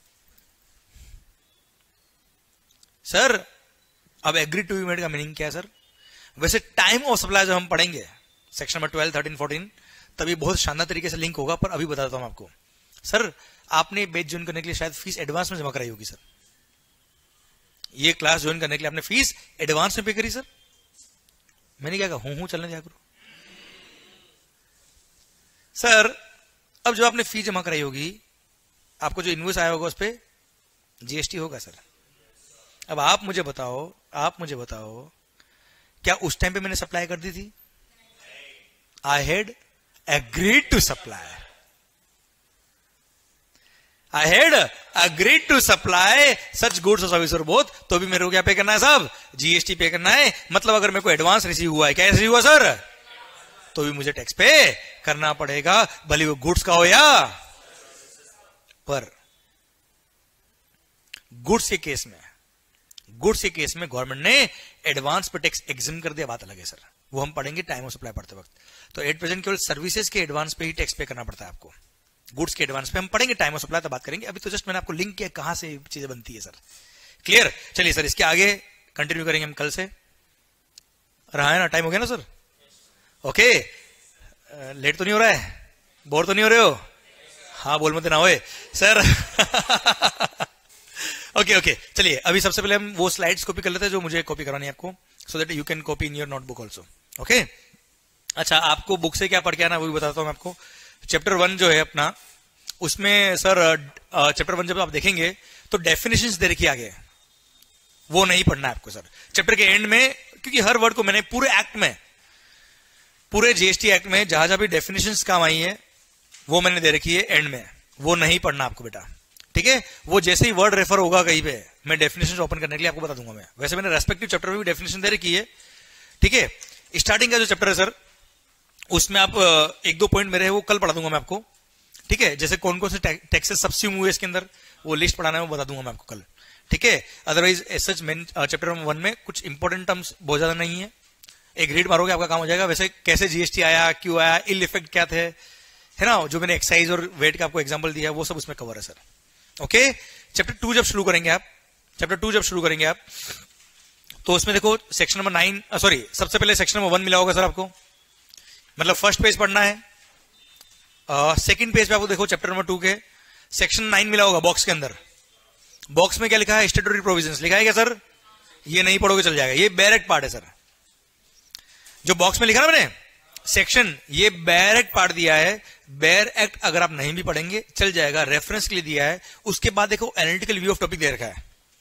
Speaker 1: सर। अब एग्री टू बी मेड का मीनिंग क्या है सर। वैसे टाइम ऑफ सप्लाई जब हम पढ़ेंगे section number twelve, thirteen, fourteen, तभी बहुत शानदार तरीके से लिंक होगा, पर अभी बता देता हूं आपको। सर आपने बैच ज्वाइन करने के लिए शायद फीस एडवांस में जमा कराई होगी सर, ये क्लास ज्वाइन करने के लिए आपने फीस एडवांस में पे करी सर। मैंने क्या कहा, हूं हूं चलने दिया करो सर। अब जो आपने फीस जमा कराई होगी, आपको जो इनवॉइस आया होगा उस पर जीएसटी होगा सर, अब आप मुझे बताओ, आप मुझे बताओ, क्या उस टाइम पे मैंने सप्लाई कर दी थी? I had agreed to supply, I had agreed to supply such goods और सर्विस और बोथ। तो भी मेरे को क्या पे करना है साहब? जीएसटी पे करना है। मतलब अगर मेरे को एडवांस रिसीव हुआ है, क्या रिसीव हुआ सर? तो भी मुझे टैक्स पे करना पड़ेगा, भले वो गुड्स का हो या पर। गुड्स के केस में, गुड्स के केस में गवर्नमेंट ने एडवांस पे टैक्स एग्जिम कर दिया, बात अलग है सर, वो हम पढ़ेंगे टाइम ऑफ सप्लाई पढ़ते वक्त। तो एट प्रेजेंट केवल सर्विसेज के एडवांस पे ही टैक्स पे करना पड़ता है आपको, गुड्स के एडवांस पे हम पढ़ेंगे, टाइम ऑफ सप्लाई तो बात करेंगे। अभी तो जस्ट मैंने आपको लिंक किया कहां से चीजें बनती है सर, क्लियर? चलिए सर, इसके आगे कंटिन्यू करेंगे हम कल से। रहा है ना, टाइम हो गया ना सर? ओके, लेट तो नहीं हो रहा है? बोर तो नहीं हो रहे हो? हाँ बोल मत ना होए सर। ओके ओके, चलिए अभी सबसे पहले हम वो स्लाइड्स कॉपी कर लेते हैं जो मुझे कॉपी करानी है आपको, so that you can copy in your notebook also. Okay, अच्छा आपको बुक से क्या पढ़ के आना वो भी बताता हूं मैं आपको। चैप्टर वन जो है अपना, उसमें सर चैप्टर वन जब आप देखेंगे तो डेफिनेशंस दे रखी आगे, वो नहीं पढ़ना है आपको सर चैप्टर के एंड में, क्योंकि हर वर्ड को मैंने पूरे एक्ट में, पूरे जीएसटी एक्ट में जहां जहां भी डेफिनेशंस काम आई है वो मैंने दे रखी है एंड में, वो नहीं पढ़ना आपको बेटा, ठीक है? वो जैसे ही वर्ड रेफर होगा कहीं पे, मैं डेफिनेशन ओपन करने के लिए आपको बता दूंगा मैं। वैसे मैंने रेस्पेक्टिव चैप्टर में भी डेफिनेशन दे रखी है, ठीक है? स्टार्टिंग का जो चैप्टर है सर, उसमें आप एक दो पॉइंट मेरे हैं वो कल पढ़ा दूंगा मैं आपको, ठीक है? जैसे कौन कौन से टैक्सेस सब्स्यूम हुए इसके अंदर, वो लिस्ट पढ़ाना है वो बता दूंगा मैं आपको कल, ठीक है? Otherwise such main chapter one में कुछ इंपॉर्टेंट टर्म्स बहुत ज्यादा नहीं है, एक रीड मारोगे आपका काम हो जाएगा। वैसे कैसे जीएसटी आया, क्यों आया, इल इफेक्ट क्या थे, है ना, जो मैंने एक्साइज और वेट का आपको एग्जाम्पल दिया वो सब उसमें कवर है सर। ओके, चैप्टर टू जब शुरू करेंगे आप, चैप्टर टू जब शुरू करेंगे आप, तो उसमें देखो सेक्शन नंबर नाइन, सॉरी सबसे पहले सेक्शन नंबर वन मिला होगा सर आपको, मतलब फर्स्ट पेज पढ़ना है। सेकंड पेज पे आपको देखो चैप्टर नंबर टू के सेक्शन नाइन मिला होगा बॉक्स के अंदर। बॉक्स में क्या लिखा है? स्टैट्यूटरी प्रोविजंस लिखा है क्या सर? ये नहीं पढ़ोगे चल जाएगा, ये बैरेक्ट पार्ट है सर। जो बॉक्स में लिखा ना मैंने सेक्शन, ये बैरेक्ट पार्ट दिया है। बेयर एक्ट अगर आप नहीं भी पढ़ेंगे चल जाएगा, रेफरेंस के लिए दिया है। उसके बाद देखो एनालिटिकल व्यू ऑफ टॉपिक दे रखा है,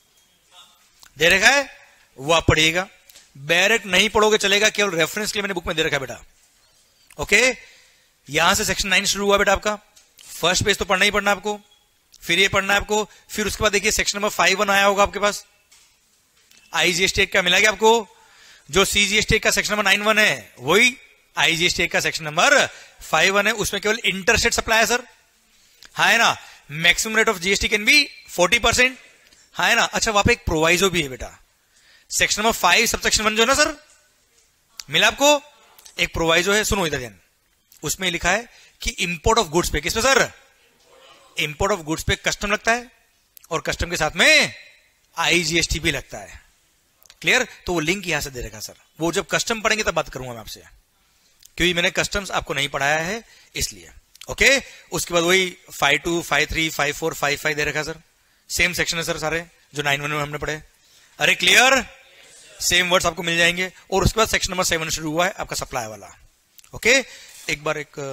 Speaker 1: दे रखा है, वो आप पढ़िएगा। बेयर एक्ट नहीं पढ़ोगे चलेगा, केवल रेफरेंस के लिए मैंने बुक में दे रखा है बेटा। ओके, यहां से सेक्शन नाइन शुरू हुआ बेटा आपका। फर्स्ट पेज तो पढ़ना ही पढ़ना आपको, फिर ये पढ़ना है आपको, फिर उसके बाद देखिए सेक्शन नंबर फाइव वन आया होगा आपके पास, आईजीएसटी का मिला गया आपको। जो सीजीएसटी का सेक्शन नंबर नाइन वन है वही आईजीएसटी का सेक्शन नंबर फाइव वन है, उसमें केवल इंटरस्टेट सप्लाई है सर, हाँ है ना। Maximum rate of GST can be forty percent, हाँ है ना। अच्छा वहां पे एक प्रोवाइजो भी है बेटा, section number five sub section one जो है ना सर, मिला आपको, एक प्रोवाइजो है, सुनो इधर ध्यान। उसमें लिखा है कि इंपोर्ट ऑफ गुड्स पे, किस पे सर? इंपोर्ट ऑफ गुड्स पे कस्टम लगता है, और कस्टम के साथ में आईजीएसटी भी लगता है, क्लियर? तो वो लिंक यहां से दे रखा सर, वो जब कस्टम पढ़ेंगे तब बात करूंगा मैं आपसे, क्योंकि मैंने कस्टम्स आपको नहीं पढ़ाया है इसलिए। ओके, उसके बाद वही five two five three five four five five दे रखा सर, सेम सेक्शन है सर सारे जो नाइन वन में हमने पढ़े। अरे क्लियर, सेम वर्ड्स आपको मिल जाएंगे। और उसके बाद सेक्शन नंबर सेवन शुरू हुआ है आपका सप्लाई वाला। ओके, एक बार एक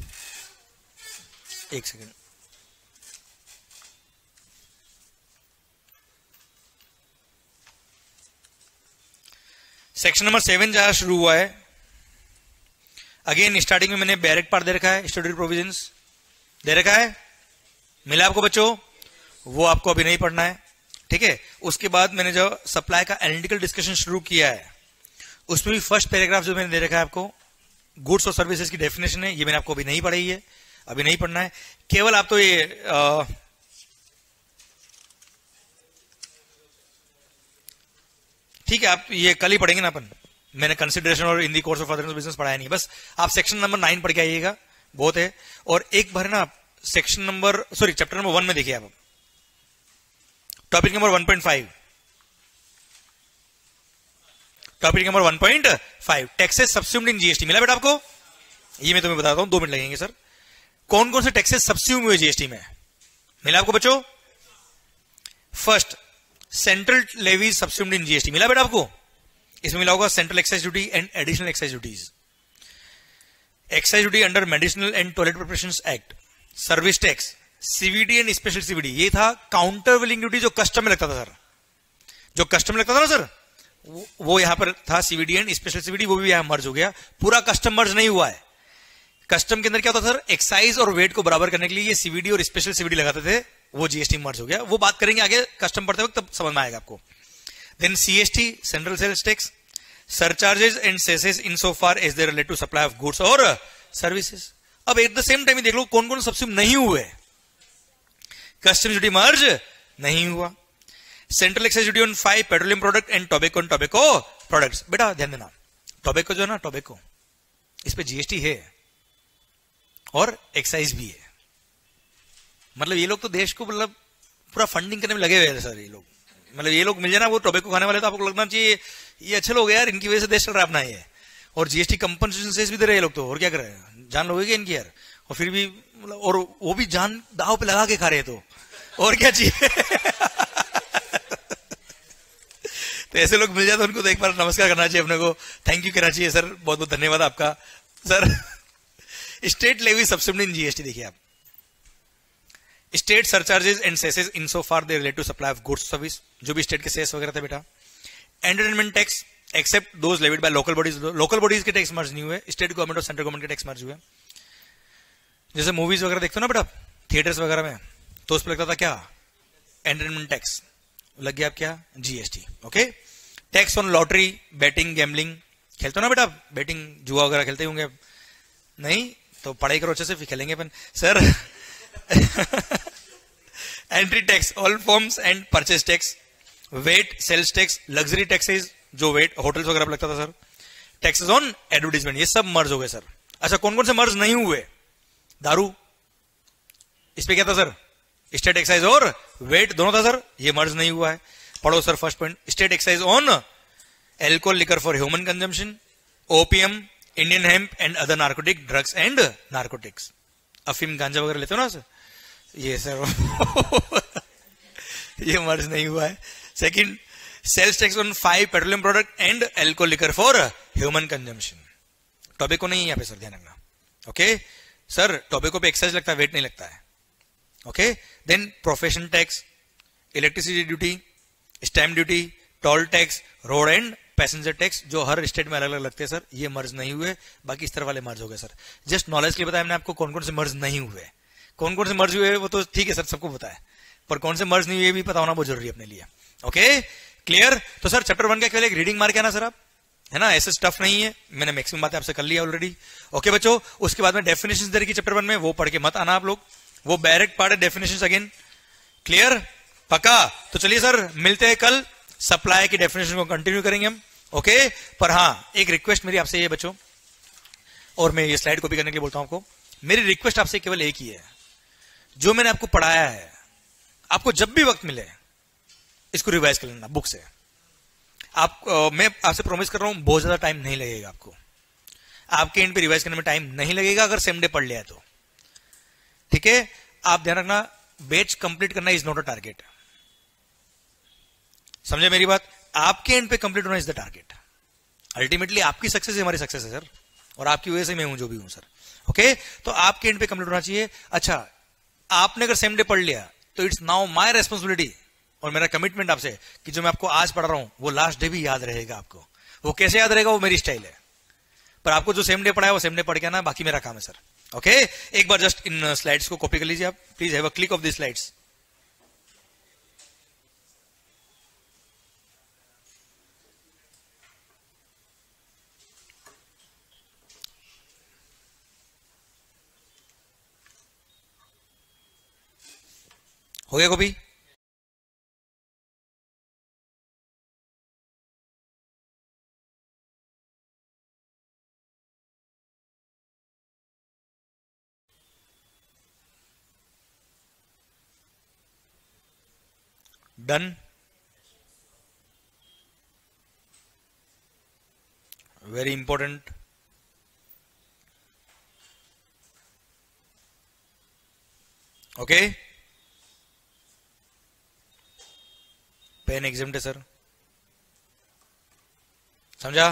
Speaker 1: एक सेकेंड, सेक्शन नंबर सेवन जहां शुरू हुआ है, अगेन स्टार्टिंग में मैंने बैरेक्ट पार्ट दे रखा है, स्टैट्यूटरी प्रोविजंस दे रखा है, मिला आपको बच्चों? वो आपको अभी नहीं पढ़ना है, ठीक है? उसके बाद मैंने जो सप्लाई का एनालिटिकल डिस्कशन शुरू किया है, उसमें भी फर्स्ट पैराग्राफ जो मैंने दे रखा है आपको, गुड्स और सर्विसेज की डेफिनेशन है, ये मैंने आपको अभी नहीं पढ़ाई है, अभी नहीं पढ़ना है। केवल आप तो ये आ, ठीक है, आप ये कल ही पढ़ेंगे ना अपन, मैंने कंसिडरेशन और in the course of further business पढ़ाया नहीं, बस आप सेक्शन नंबर नाइन पढ़ के आइएगा, बहुत है। और एक बार ना section number sorry chapter number one में देखिए आप, topic number one point five, topic number one point five, taxes subsumed in GST, मिला बेटा आपको? ये मैं तुम्हें बताता हूं, दो मिनट लगेंगे सर। कौन कौन से टैक्सेस सब्स्यूम हुए जीएसटी में, मिला आपको बच्चों? First, central levies subsumed in GST, मिला बेटा आपको? इसमें मिला होगा central excise duty and additional excise duties, excise duty under medicinal and toilet preparations act, service tax, CVD and special CVD, ये था काउंटर विलिंग ड्यूटी जो कस्टम में लगता था सर, जो कस्टम लगता था ना सर, वो, वो यहां पर था सीवीडी एंड स्पेशल सीवीडी, वो भी यहां मर्ज हो गया, पूरा कस्टम मर्ज नहीं हुआ है। कस्टम के अंदर क्या होता था सर, एक्साइज और वेट को बराबर करने के लिए ये सीवीडी और स्पेशल सीवीडी लगाते थे, वो जीएसटी मर्ज हो गया। वो बात करेंगे आगे कस्टम पढ़ते वक्त, तब समझ में आएगा आपको। Then CST, central sales tax, surcharges and cesses in so far as they relate to supply of goods और सर्विसेज। अब एट द सेम टाइम ही देख लो कौन कौन सब्सिडी नहीं हुए। कस्टम ड्यूटी मर्ज नहीं हुआ, central excise duty on five petroleum product and tobacco and tobacco products. बेटा ध्यान देना, टोबैको जो है ना, टोबैको इस पे जीएसटी है और एक्साइज भी है। मतलब ये लोग तो देश को मतलब पूरा फंडिंग करने में लगे हुए हैं सर ये लोग। मतलब ये लोग मिल जाए ना वो टोबैको खाने वाले, तो आपको लगना चाहिए ये अच्छे लोग हैं यार, इनकी वजह से देश चल रहा है अपना ये। और जीएसटी कंपनसेशन सेस भी दे रहे हैं ये लोग, तो और क्या कर रहे हैं, जान लोगे इनकी यार। और फिर भी मतलब, और वो भी जान दाव पे लगा के खा रहे हैं, तो और क्या चाहिए। तो ऐसे लोग मिल जाए तो उनको तो एक बार नमस्कार करना चाहिए अपने को, थैंक यू कहना चाहिए सर, बहुत बहुत धन्यवाद आपका sir. State levy subsidy in GST देखिए आप, state surcharges and cesses in so far they relate to supply of goods service, जो भी स्टेट के सेस वगैरह थे बेटा। Entertainment tax except those levied by local bodies, local bodies के टैक्स मर्ज नहीं हुए, स्टेट गवर्नमेंट और सेंट्रल गवर्नमेंट के टैक्स मर्ज हुए। जैसे मूवीज वगैरह देखते हो ना बेटा थिएटर्स वगैरह में, तो उस पर लगता था क्या, एंटरटेनमेंट टैक्स, लग गया आप क्या, GST. Okay, tax on lottery, betting, gambling, खेलते हो ना बेटा, बैटिंग जुआ वगैरह खेलते होंगे, नहीं तो पढ़ाई करो अच्छे से, फिर खेलेंगे अपन sir. Entry tax, all forms and purchase tax, VAT, sales tax, luxury taxes, जो वेट होटल्स वगैरह पर लगता था सर, टैक्सेस ऑन एडवर्टीजमेंट, ये सब मर्ज हो गए सर। अच्छा कौन कौन से मर्ज नहीं हुए, दारू, इस पे क्या था सर, स्टेट एक्साइज और वेट दोनों था सर, ये मर्ज नहीं हुआ है। पढ़ो sir first point, state excise on alcohol liquor for human consumption, opium, Indian hemp and other narcotic drugs and narcotics, अफीम गांजा वगैरह लेते हो ना सर, ये सर ये मर्ज नहीं हुआ है। Second, sales tax on five petroleum product and alcohol liquor for human consumption, tobacco नहीं है यहाँ पे सर, ध्यान रखना। ओके सर, टोबैको पे एक्साइज लगता है, वेट नहीं लगता है। Okay, then profession tax, electricity duty, stamp duty, toll tax, road and passenger tax, जो हर स्टेट में अलग अलग लगते हैं सर, ये मर्ज नहीं हुए, बाकी इस तरह वाले मर्ज हो गए सर। जस्ट नॉलेज के लिए बताया हमने आपको कौन कौन से मर्ज नहीं हुए, कौन कौन से मर्ज हुए वो तो ठीक है सर, सबको पता है, पर कौन से मर्ज नहीं हुए भी पता होना बहुत जरूरी है अपने लिए। ओके क्लियर, तो सर चैप्टर वन का केवल एक रीडिंग मार के आना सर आप, है ना, ऐसे स्टफ नहीं है, मैंने मैक्सिमम बातें आपसे कर लिया ऑलरेडी। ओके बच्चों, उसके बाद में डेफिनेशंस दे रखी चैप्टर वन में, वो पढ़ के मत आना आप लोग, वो डायरेक्ट पार्ट है डेफिनेशंस अगेन। क्लियर, पक्का? तो चलिए सर मिलते हैं कल, सप्लाई की डेफिनेशन को कंटिन्यू करेंगे हम। ओके, पर हाँ एक रिक्वेस्ट मेरी आपसे ये बच्चों, और मैं ये स्लाइड कॉपी करने के लिए बोलता हूं आपको, मेरी रिक्वेस्ट आपसे केवल एक ही है, जो मैंने आपको पढ़ाया है आपको जब भी वक्त मिले इसको रिवाइज कर लेना बुक से। आप आ, मैं आपसे प्रॉमिस कर रहा हूं बहुत ज्यादा टाइम नहीं लगेगा आपको, आपके एंड पे रिवाइज करने में टाइम नहीं लगेगा अगर सेम डे पढ़ लिया तो, ठीक है। आप ध्यान रखना, बैच कंप्लीट करना इज नॉट अ टारगेट, समझे मेरी बात, आपके एंड पे कंप्लीट होना इज द टारगेट। अल्टीमेटली आपकी सक्सेस हमारी सक्सेस है सर, और आपकी वजह से मैं हूं जो भी हूं सर। ओके, तो आपके एंड पे कंप्लीट होना चाहिए। अच्छा, आपने अगर सेम डे पढ़ लिया तो इट्स नाउ माय रेस्पॉन्सिबिलिटी और मेरा कमिटमेंट आपसे कि जो मैं आपको आज पढ़ रहा हूं वो लास्ट डे भी याद रहेगा आपको। वो कैसे याद रहेगा, वो मेरी स्टाइल है, पर आपको जो सेम डे पढ़ा है वो सेम डे पढ़ के आना, बाकी मेरा काम है सर। ओके, एक बार जस्ट इन स्लाइड्स को कॉपी कर लीजिए आप, please have a click of the slides. हो गया copy? Done, very important. Okay, pen exam है सर, समझा?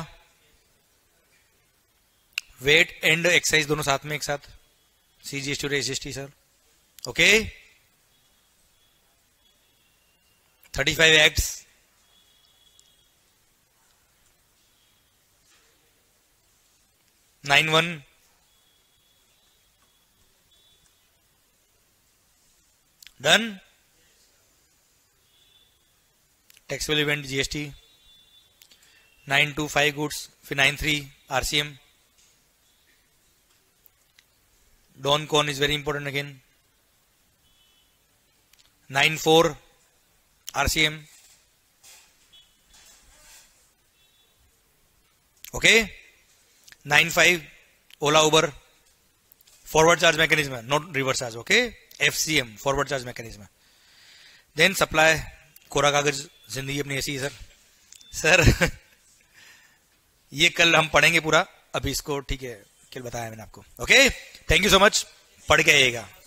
Speaker 1: वेट एंड एक्साइज दोनों साथ में एक साथ, सीजीएसटी और SGST sir. Okay, thirty five acts, nine one done. Taxable event GST. Nine two five goods, फिर nine three RCM. Don con is very important again. Nine four RCM. Okay. Nine five Ola Uber, forward charge mechanism, not reverse charge. Okay. FCM, forward charge mechanism. Then supply, कोरा कागज, जिंदगी अपनी ऐसी है सर. सर ये कल हम पढ़ेंगे पूरा, अभी इसको ठीक है कल बताया मैंने आपको. Okay, thank you so much. पढ़ के आइएगा.